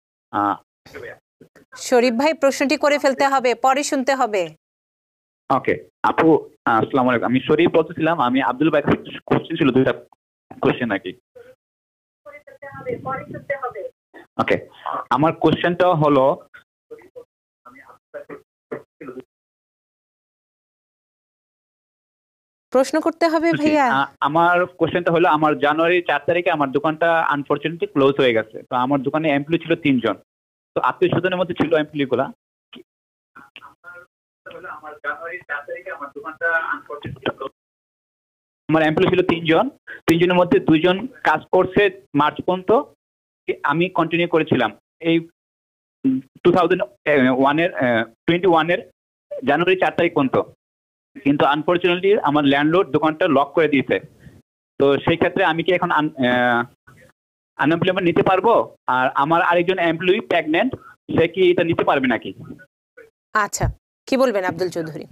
Speaker 2: শরীফ ভাই প্রশ্নটি করে ফেলতে হবে, পরে শুনতে হবে।
Speaker 5: ওকে আপু আসসালামু আলাইকুম, আমি শরীফ বলতেছিলাম। আমি আব্দুল ভাই কোশ্চেন ছিল দুইটা কোশ্চেন নাকি? ওকে আমার কোশ্চেনটা হলো,
Speaker 2: প্রশ্ন করতে হবে ভাইয়া।
Speaker 5: আমার কোশ্চেনটা হলো, আমার জানুয়ারি চার তারিখে আমার দোকানটা আনফরচুনেটলি ক্লোজ হয়ে গেছে। তো আমার দোকানে এমপ্লয়ি ছিল তিনজন, তো আত্মীয় স্বজনের মধ্যে ছিল এমপ্লয়ি গুলা। আমার জানুয়ারি চার তারিখে আমার দোকানটা আনফরচুনেটলি আমার এমপ্লয়ি ছিল তিনজন, তিনজনের মধ্যে দুইজন কাজ করছে মার্চ পর্যন্ত, আমি কন্টিনিউ করেছিলাম এই টু থাউজেন্ড ওয়ানের টোয়েন্টি ওয়ানের জানুয়ারি চার তারিখ পর্যন্ত। কিন্তু আনফরচুনেটলি আমার ল্যান্ডলর্ড দোকানটা লক করে দিয়েছে। তো সেই ক্ষেত্রে আমি কি এখন আনএমপ্লয়মেন্ট নিতে পারবো? আর আমার আরেকজন এমপ্লয়ি প্রেগনেন্ট, সে কি এটা নিতে পারবে নাকি?
Speaker 2: আচ্ছা, কি বলবেন আব্দুল চৌধুরী?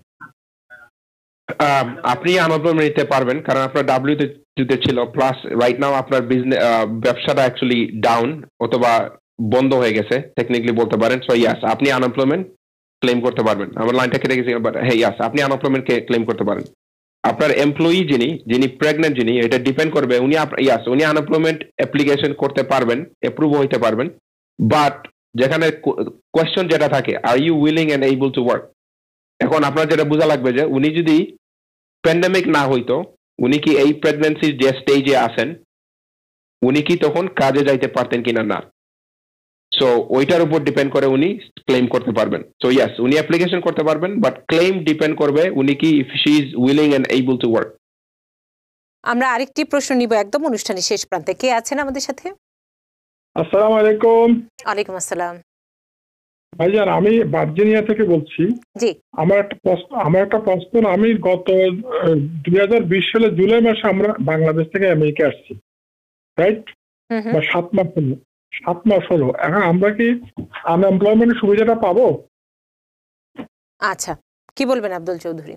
Speaker 3: আপনি আনএমপ্লয়মেন্ট নিতে পারবেন, কারণ আপনার ডাব্লিউতে তে ছিল, প্লাস রাইট নাও আপনার বিজনেস ব্যবসাটা অ্যাকচুয়ালি ডাউন অথবা বন্ধ হয়ে গেছে টেকনিক্যালি বলতে পারেন। সো ইয়াস, আপনি আনএমপ্লয়মেন্ট ক্লেম করতে পারবেন। আমার লাইনটা কেটে গেছে, বাট হ্যাঁ ইয়াস, আপনি আনএমপ্লয়মেন্ট ক্লেম করতে পারেন। আপনার এমপ্লয়ি যিনি যিনি প্রেগনেন্ট যিনি, এটা ডিপেন্ড করবে উনি ইয়াস উনি আনএমপ্লয়মেন্ট অ্যাপ্লিকেশন করতে পারবেন, অ্যাপ্রুভ হইতে পারবেন। বাট যেখানে কোয়েশ্চন যেটা থাকে, are you willing and able to work, এখন আপনার যেটা বোঝা লাগবে যে উনি যদি প্যান্ডেমিক না হইতো, উনি কি এই প্রেগন্যান্সির যে স্টেজে আছেন উনি কি তখন কাজে যাইতে পারতেন কিনা না। সো ওইটার উপর ডিপেন্ড করে উনি ক্লেম করতে পারবেন। সো ইয়াস, উনি অ্যাপ্লিকেশন করতে পারবেন, বাট ক্লেম ডিপেন্ড করবে উনি কি if she is willing and able to work.
Speaker 2: আমরা আরেকটি প্রশ্ন নিব একদম অনুষ্ঠানের শেষ প্রান্তে। কে আছেন আমাদের সাথে?
Speaker 7: আসসালামু আলাইকুম।
Speaker 2: ওয়ালাইকুম আসসালাম।
Speaker 7: ভাইজান, আমি ভার্জিনিয়া থেকে বলছি।
Speaker 2: জি,
Speaker 7: আমার একটা প্রশ্ন আমার একটা প্রশ্ন আমি গত দুই হাজার বিশ সালে জুলাই মাসে আমরা বাংলাদেশ থেকে আমেরিকা আসছি, রাইট? বা সাত মাস হলো সাত মাস হলো এখন আমরা কি আনএমপ্লয়মেন্টের সুবিধাটা পাবো?
Speaker 2: আচ্ছা, কি বলবেন আব্দুল চৌধুরী?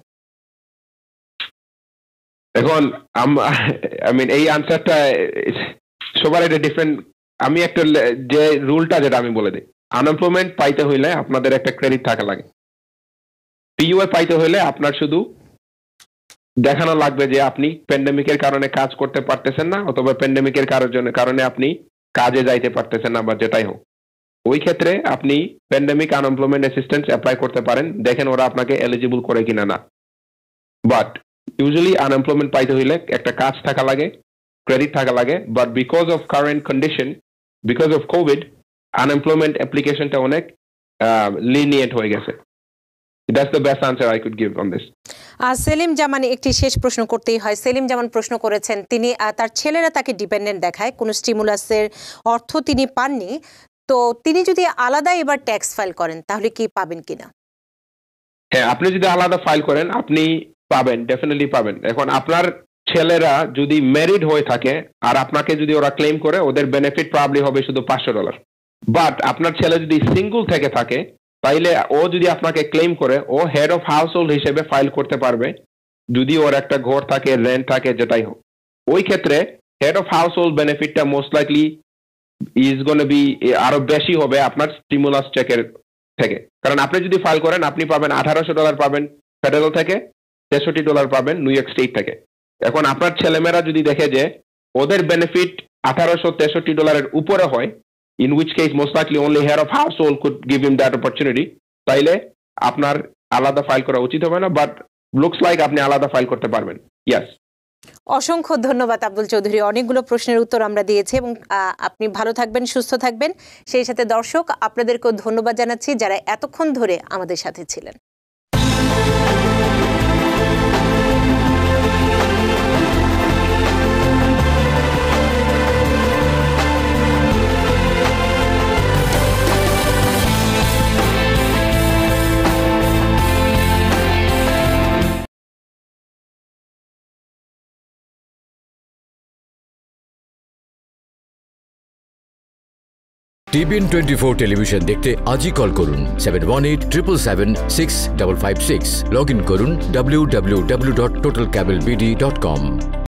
Speaker 3: এখন আই মিন এই আনসারটা সবার একটা ডিফারেন্ট। আমি একটা যে রুলটা যেটা আমি বলে দিই, আনএমপ্লয়মেন্ট পাইতে হইলে আপনাদের একটা ক্রেডিট থাকা লাগে। পিইউ পাইতে হইলে আপনার শুধু দেখানো লাগবে যে আপনি প্যান্ডেমিকের কারণে কাজ করতে পারতেছেন না, অথবা প্যান্ডেমিকের কারণে আপনি কাজে যাইতে পারতেছেন না, বা যেটাই হোক। ওই ক্ষেত্রে আপনি প্যান্ডেমিক আনএমপ্লয়মেন্ট অ্যাসিস্ট্যান্স অ্যাপ্লাই করতে পারেন, দেখেন ওরা আপনাকে এলিজিবল করে কিনা না। বাট ইউজুয়ালি আনএমপ্লয়মেন্ট পাইতে হইলে একটা কাজ থাকা লাগে, ক্রেডিট থাকা লাগে। But because of current condition, because of COVID, unemployment অ্যাপ্লিকেশনটা অনেক লিনিয়েন্ট হয়ে গেছে। That's the best answer I could give on this.
Speaker 2: Selim জামান, একটি শেষ প্রশ্ন করতেই হয়। সেলিম জামান প্রশ্ন করেছেন, তিনি তার ছেলেরা তাকে ডিপেন্ডেন্ট দেখায়, কোনো স্টিমুলাসের অর্থ তিনি পাননি, তো তিনি যদি আলাদা এবার ট্যাক্স ফাইল করেন তাহলে কি পাবেন কিনা?
Speaker 3: হ্যাঁ, আপনি যদি আলাদা ফাইল করেন আপনি পাবেন, ডেফিনেটলি পাবেন। এখন আপনার ছেলেরা যদি ম্যারিড হয়ে থাকে আর আপনাকে যদি ওরা ক্লেম করে, ওদের বেনিফিট প্রবাবলি হবে শুধু পাঁচশো ডলার। বাট আপনার ছেলে যদি সিঙ্গল থেকে থাকে, তাইলে ও যদি আপনাকে ক্লেম করে, ও হেড অফ হাউস হোল্ড হিসেবে ফাইল করতে পারবে, যদি ওর একটা ঘর থাকে, রেন্ট থাকে, যেটাই হোক। ওই ক্ষেত্রে হেড অফ হাউস হোল্ড বেনিফিটটা most likely is gonna be আরো বেশি হবে আপনার স্টিমুলাস চেকের থেকে। কারণ আপনি যদি ফাইল করেন আপনি পাবেন আঠারোশো ডলার পাবেন ফেডারেল থেকে, তেষট্টি ডলার পাবেন নিউ ইয়র্ক স্টেট থেকে। এখন আপনার ছেলেমেয়েরা যদি দেখে যে ওদের বেনিফিট আঠারোশো তেষট্টি ডলারের উপরে হয়, in which case most likely only head of household could give him that opportunity, তাইলে আপনার আলাদা ফাইল করা উচিত হবে না। বাট লুকস লাইক আপনি আলাদা ফাইল করতে পারবেন। ইয়েস,
Speaker 2: অসংখ্য ধন্যবাদ আব্দুল চৌধুরী। অনেকগুলো প্রশ্নের উত্তর আমরা দিয়েছি এবং আপনি ভালো থাকবেন, সুস্থ থাকবেন। সেই সাথে দর্শক আপনাদেরকেও ধন্যবাদ জানাচ্ছি যারা এতক্ষণ ধরে আমাদের সাথে ছিলেন।
Speaker 1: টিবিএন টোয়েন্টি ফোর টেলিভিশন দেখতে আজই কল করুন seven one eight triple seven six double five six. Log in করুন W W W dot total cable BD dot কম।